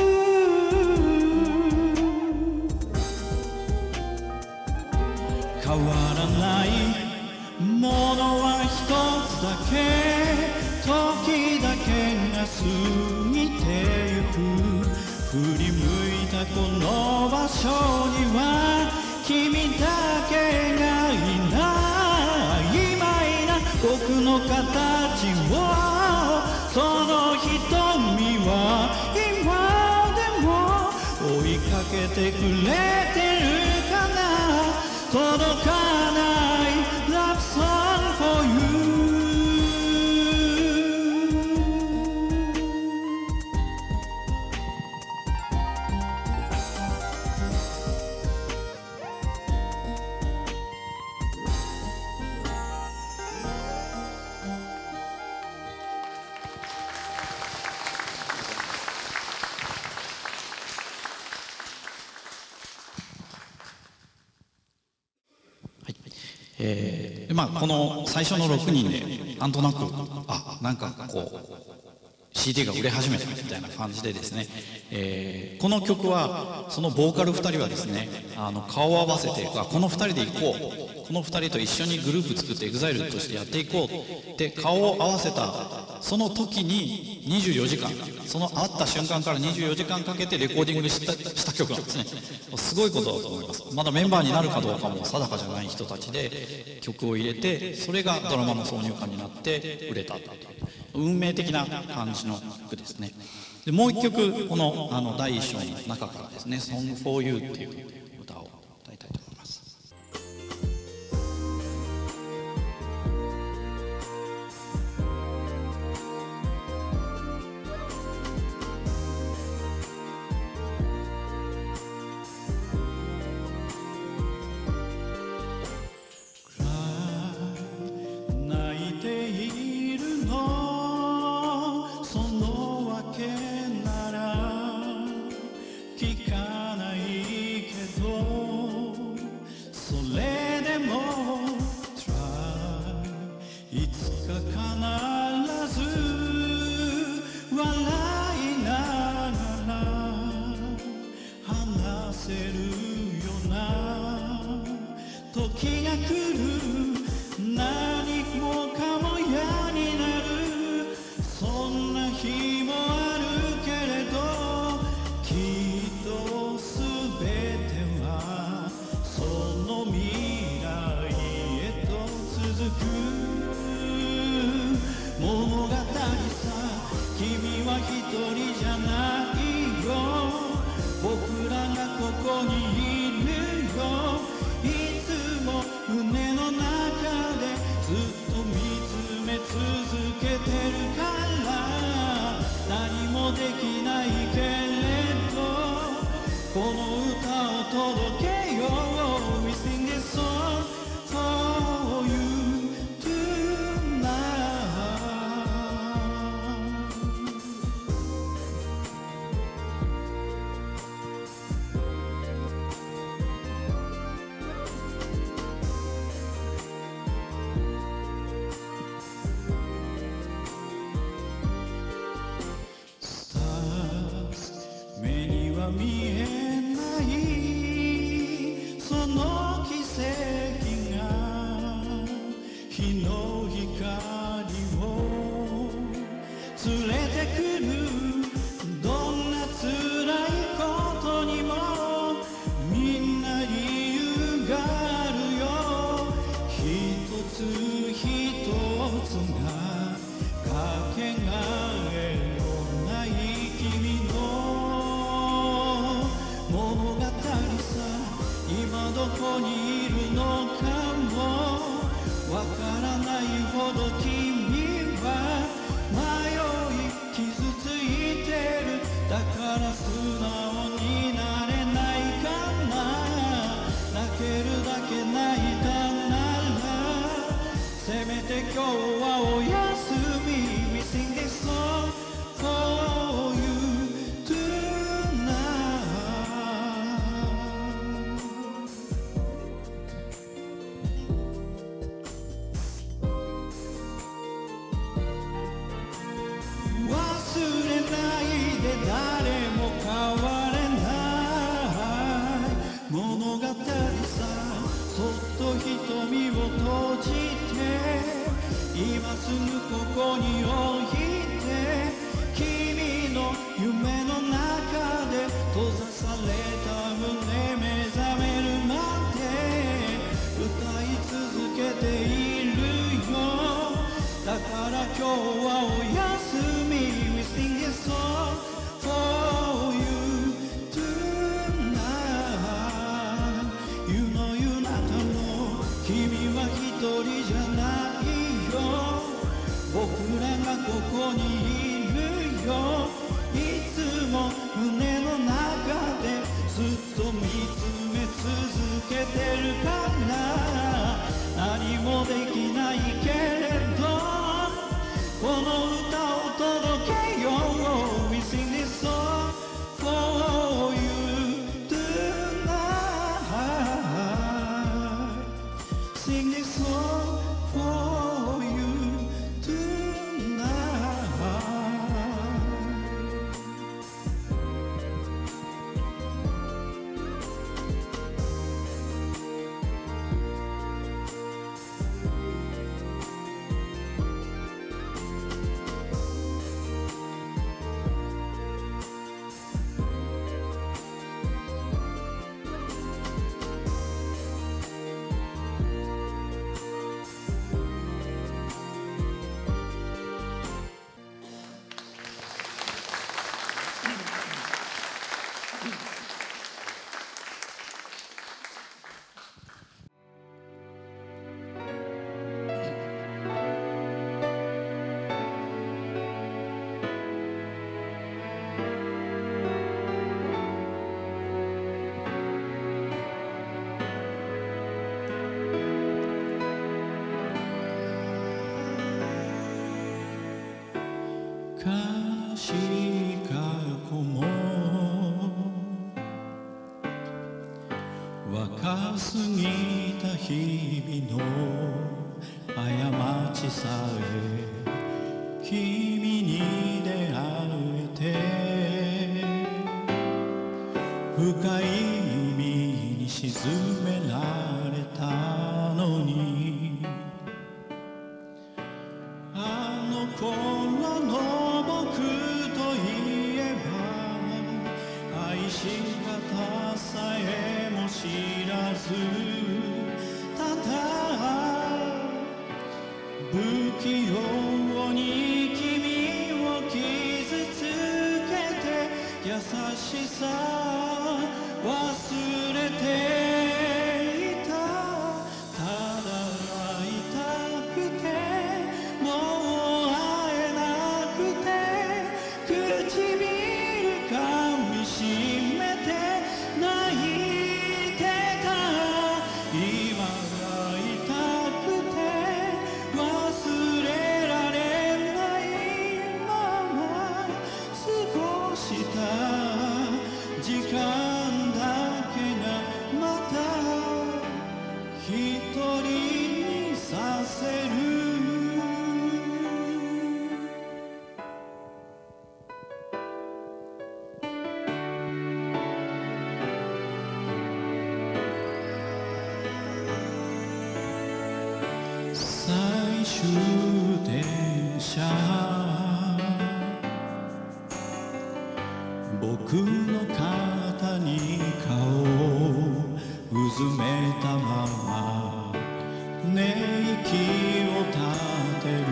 変わらないものは一つだけ、時だけが過ぎてゆく。振り向いたこの場所には君だけがいない。曖昧な僕の形を、その瞳は今でも追いかけてくれてるかな。届かない Love song for you。 えーまあ、この最初のろくにんでなんとなくあなんかこう シーディー が売れ始めたみたいな感じでですね、えー、この曲はそのボーカルふたりはですねあの顔を合わせてあこのふたりで行こう、このふたりと一緒にグループ作って エグザイル としてやっていこうって顔を合わせたその時ににじゅうよじかん、その会った瞬間からにじゅうよじかんかけてレコーディングした、した曲なんですね。すごいことだと思います。まだメンバーになるかどうかも定かじゃない人たちで曲を入れて、それがドラマの挿入歌になって売れたという運命的な感じの曲ですね。でもう一曲このあの第一章の中からですね「Song for You」っていう歌を歌いたいと思います。 時が来る何もかも嫌になるそんな日もあるけれどきっとすべてはその未来へと続く物語さ君は一人じゃないよ僕らがここにいるよ胸の中でずっと見つめ続けてるから何もできないけれどこの歌を届けよう We sing this song for you tonight。 目には見えないその奇跡が日の光を連れてくるどんな辛いことにもみんな理由があるよ一つ一つがかけがえのない君の物語さ今どこにいるのかもわからないほど君は迷い傷ついてるだから素直になれないかな泣けるだけ泣いたならせめて今日はおやすみ We sing this song すぐここに置いて、君の夢の中で閉ざされた胸目覚めるまで歌い続けているよ。だから今日はおやすみ We sing a song for you tonight。 You know you なたも君は一人じゃないよ。僕らがここにいるよ。いつも胸の中でずっと見つめ続けてるから、何もできないけれどこの歌を届けよう。 We sing this song for you tonight。 Sing this song for you tonight。 悲しい過去も若すぎた日々の過ちさえ君に出会えて、深い海に沈められたのに、あの頃の僕といえば愛し方さえも知らず、ただ不器用に君を傷つけて優しさ忘れていた。ただ会いたくてもう会えなくて、唇かみしめて泣いてた。今会いたくて忘れられないまま過ごした時間だけがまた一人にさせる。最終電車、僕の肩に顔をうずめたまま寝息を立てる。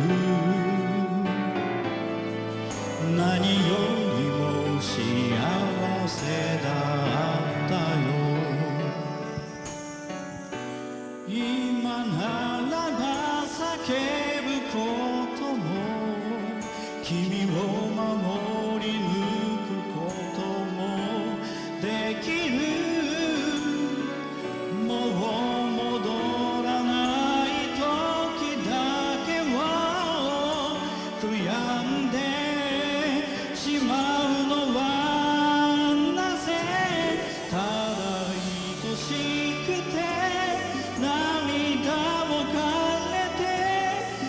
何よりも幸せだったよ。今ならば叫ぶことも、君を守り抜くこともできる。もう戻らない時だけを悔やんでしまうのはなぜ。ただ愛しくて涙を枯れて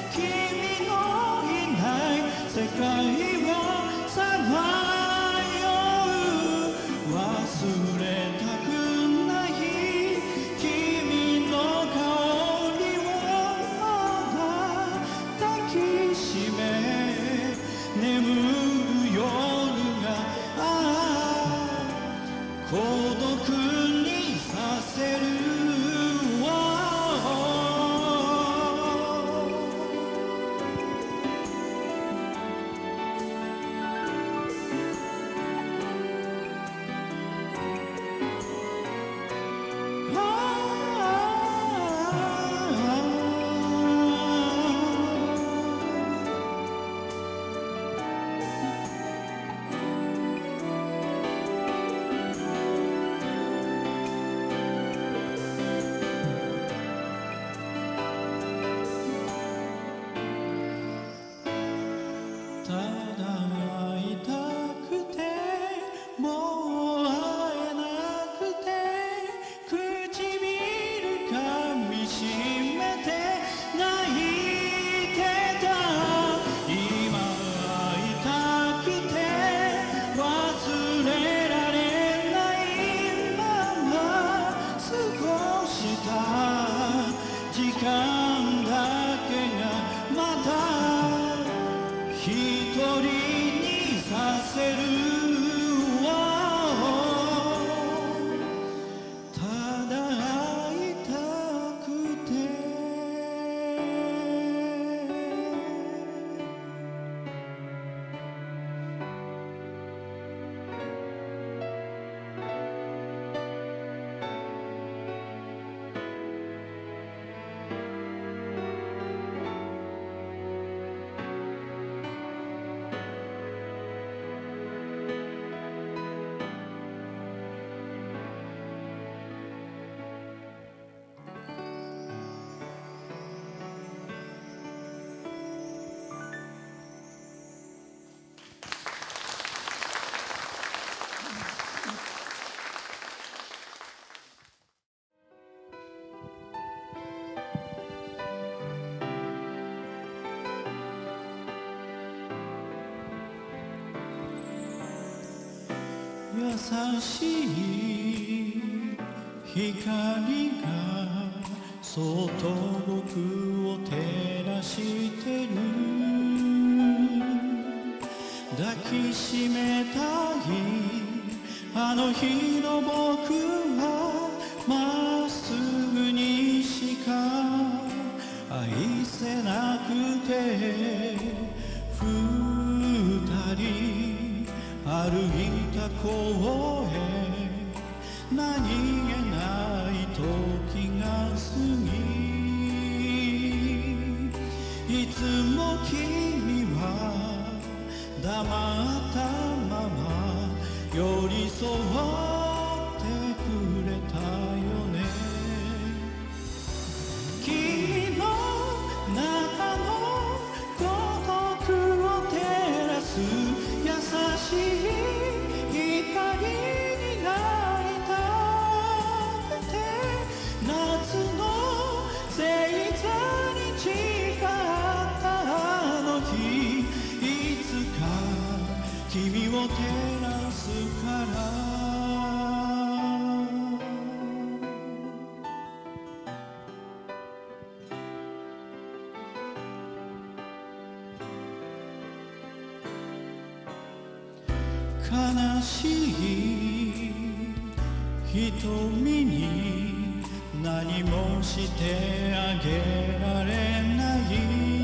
優しい光がそっと僕を照らしてる。抱きしめたいあの日の僕はまっすぐにしか愛せなくて、二人歩いた公園、何気ない時が過ぎ、いつも君は黙ったまま寄り添ってくれたよね。君の中の孤独を照らす優しい光になりたくて、夏の星座に誓ったあの日、いつか君を照らすから悲しい瞳に何もしてあげられない、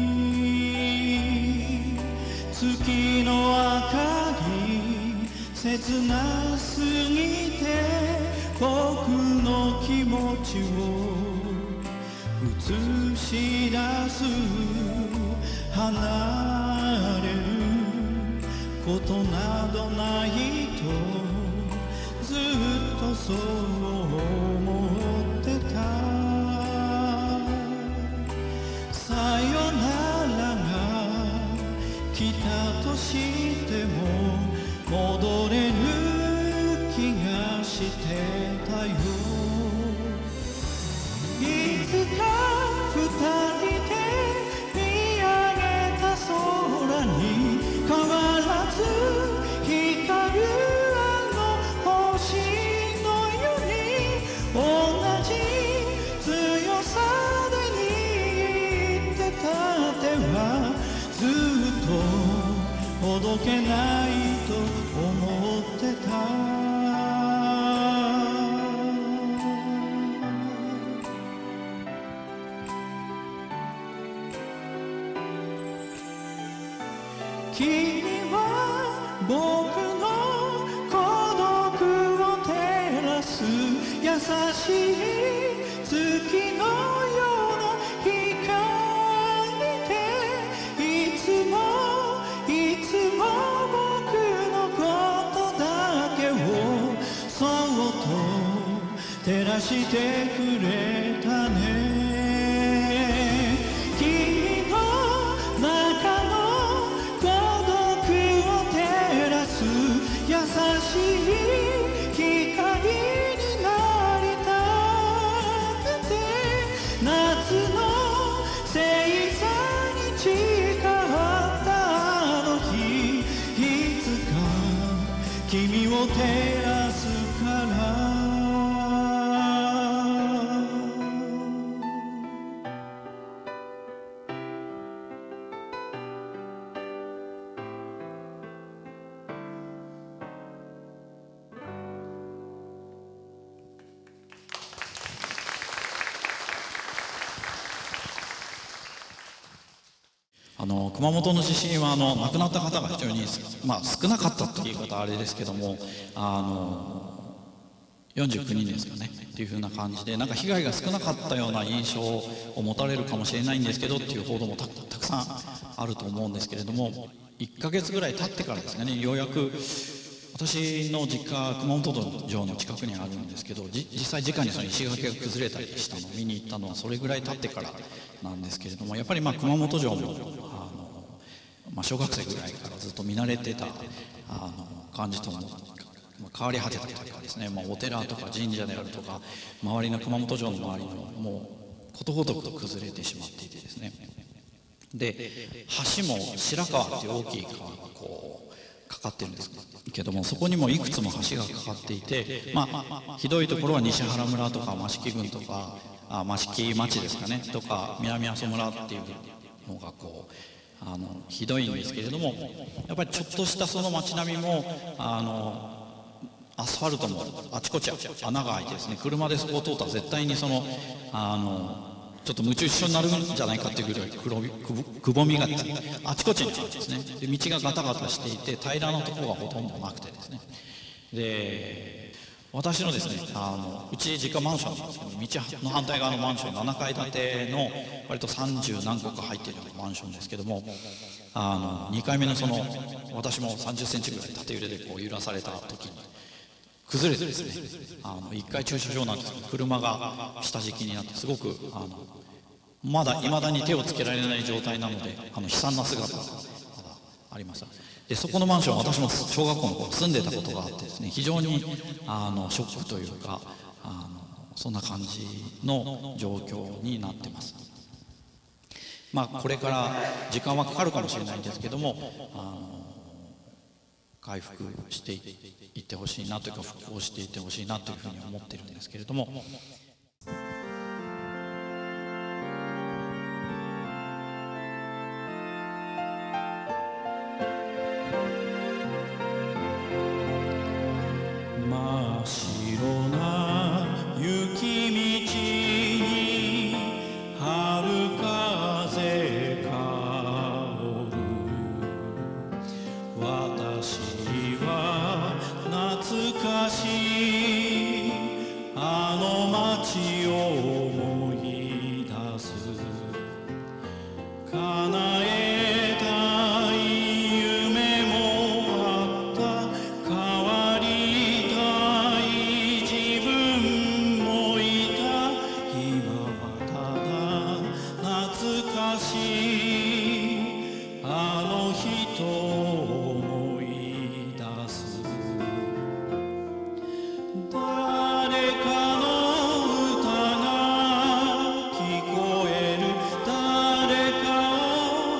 月の明かり切なすぎて僕の気持ちを映し出す、離れることなどないとずっとそう思ってた。さよならが来たとしても戻れる気がしてたよ。いつか二人で見上げた空に変わらず光るあの星のように、同じ強さで握ってた手はずっとほどけないと思ってた。君は僕の孤独を照らす優しい月のような光で、いつもいつも僕のことだけをそっと照らしてくれたね。君の中の優しい光になりたくて、夏の星座に誓ったあの日、いつか君を照らすから。 あの熊本の地震はあの亡くなった方が非常に、まあ、少なかったという言い方はあれですけども、あのよんじゅうきゅうにんですかねっていうふうな感じで、なんか被害が少なかったような印象を持たれるかもしれないんですけどっていう報道も た, たくさんあると思うんですけれども、いっかげつぐらい経ってからですかね、ようやく私の実家熊本城の近くにあるんですけど、実際直にその石垣が崩れたりしたのを見に行ったのはそれぐらい経ってからなんですけれども、やっぱりまあ熊本城もあの、まあ、小学生ぐらいからずっと見慣れてたあの感じとも変わり果てたというかですね、まあ、お寺とか神社であるとか周りの熊本城の周りのもうことごとくと崩れてしまっていてですね、で橋も白川っていう大きい川がこうかってるんですけども、そこにもいくつも橋がかかっていて、まあ、ひどいところは西原村とか益城郡とかあ益城町ですかねとか南阿蘇村っていうのがこうあのひどいんですけれども、やっぱりちょっとしたその街並みもあのアスファルトもあちこち穴が開いてですね、車でそこを通ったら絶対にそのあのちょっと夢中一緒になるんじゃないかっていうぐらい黒くぼみがあちこちにあるんですね。で道がガタガタしていて平らなところがほとんどなくてですね、で私のですねあのうち実家マンションなんですけど、道の反対側のマンションななかい建ての割とさんじゅうなんこか入っているようなマンションですけども、あのにかいめのその私もさんじゅっセンチぐらい縦揺れでこう揺らされた時に崩れてですね、あのいっかい駐車場なんですけど車が下敷きになって、すごくあのまだいまだに手をつけられない状態なので、あの悲惨な姿がまだありました。でそこのマンション、私も小学校の頃住んでたことがあってですね、非常にあのショックというかあのそんな感じの状況になってます。まあこれから時間はかかるかもしれないんですけども、あの回復していってほしいなというか復興していってほしいなというふうに思っているんですけれども、 真っ白な雪道に春風香る、私は懐かしいあの街を思い出す。叶えたい夢もあった、変わりたい自分もいた。今はただ懐かしいあの人を思い出す。誰かの歌が聞こえる、誰かを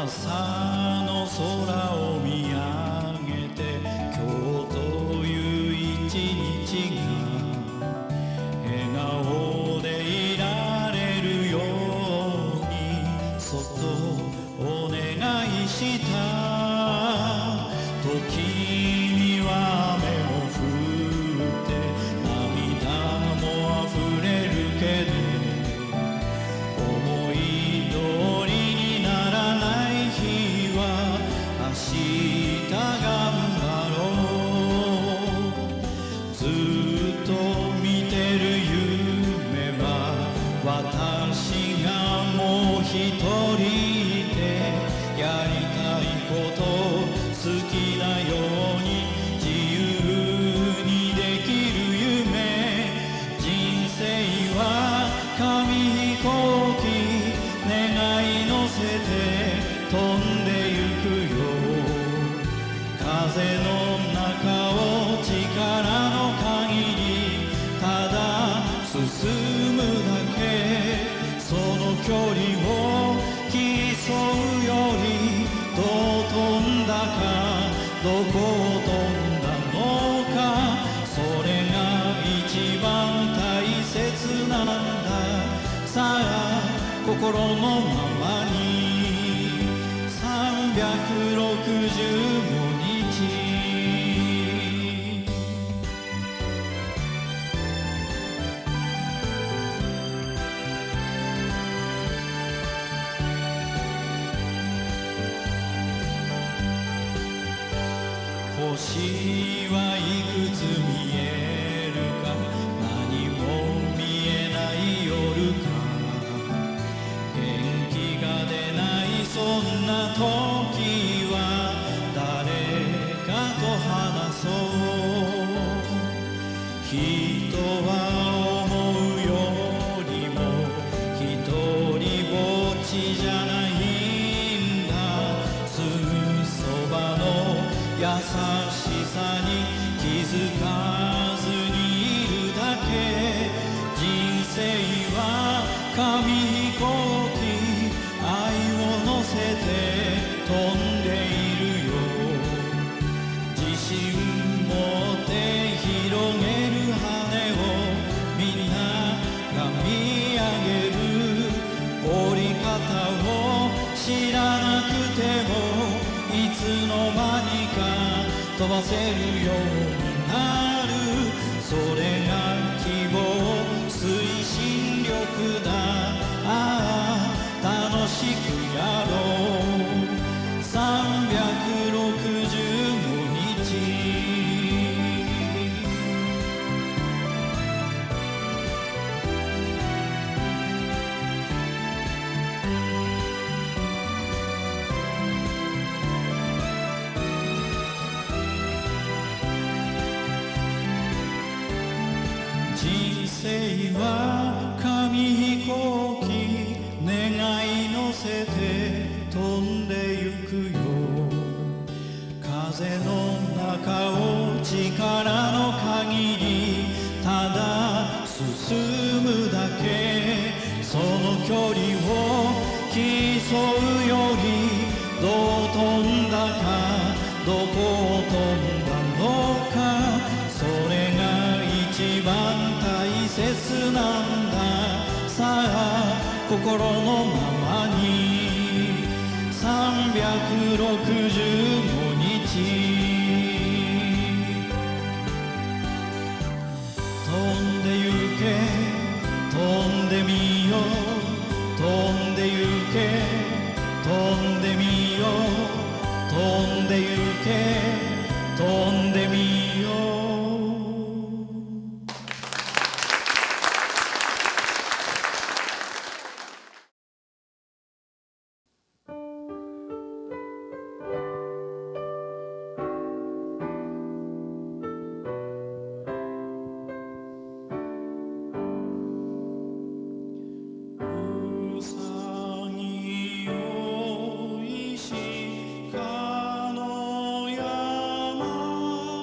朝の空を見上げて、今日という一日が笑顔でいられるようにそっとお願いした。時には雨も降って涙もあふれるけど、思い通りにならない日は明日頑張ろう。ずっと見てる夢は私がもう一人でやりたいこと好きなように自由にできる夢。人生は紙飛行機願い乗せて飛んでゆくよ。風の中を力の限りただ進むだけ。その距離を競うよりどう飛んだかどこを飛んだのか、それが一番大切なんだ。さあ心のままにさんびゃくろくじゅうごにち。星はいくつ見えるか、何も見えない夜か。元気が出ないそんな時は誰かと話そう。人は思うよりも一人ぼっちじゃないんだ。すぐそばの優しさに気づかずにいるだけ。人生は紙飛行機愛を乗せて飛んでいるよ。自信持って広げる羽をみんなが見上げる。折り方を知らなくてもいつの間にか飛ばせるようになる。それが希望推進力だ。ああ楽しくやろうさんびゃくろくじゅうごにち。人生は紙飛行機願い乗せて飛んでゆくよ。風の中を力の限りただ進むだけ。その距離を競うよりどう飛んだかどこを飛んだのか、それが一番大切なんだ。さあ心のままにさんびゃくろくじゅうごにち。飛んでゆけ飛んでみよう飛んでゆけ飛んでみよう飛んでゆけ飛んでみよう。 石川の山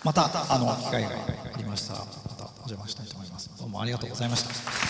またあの機会がありましたらまたお邪魔したいと思います。どうもありがとうございました。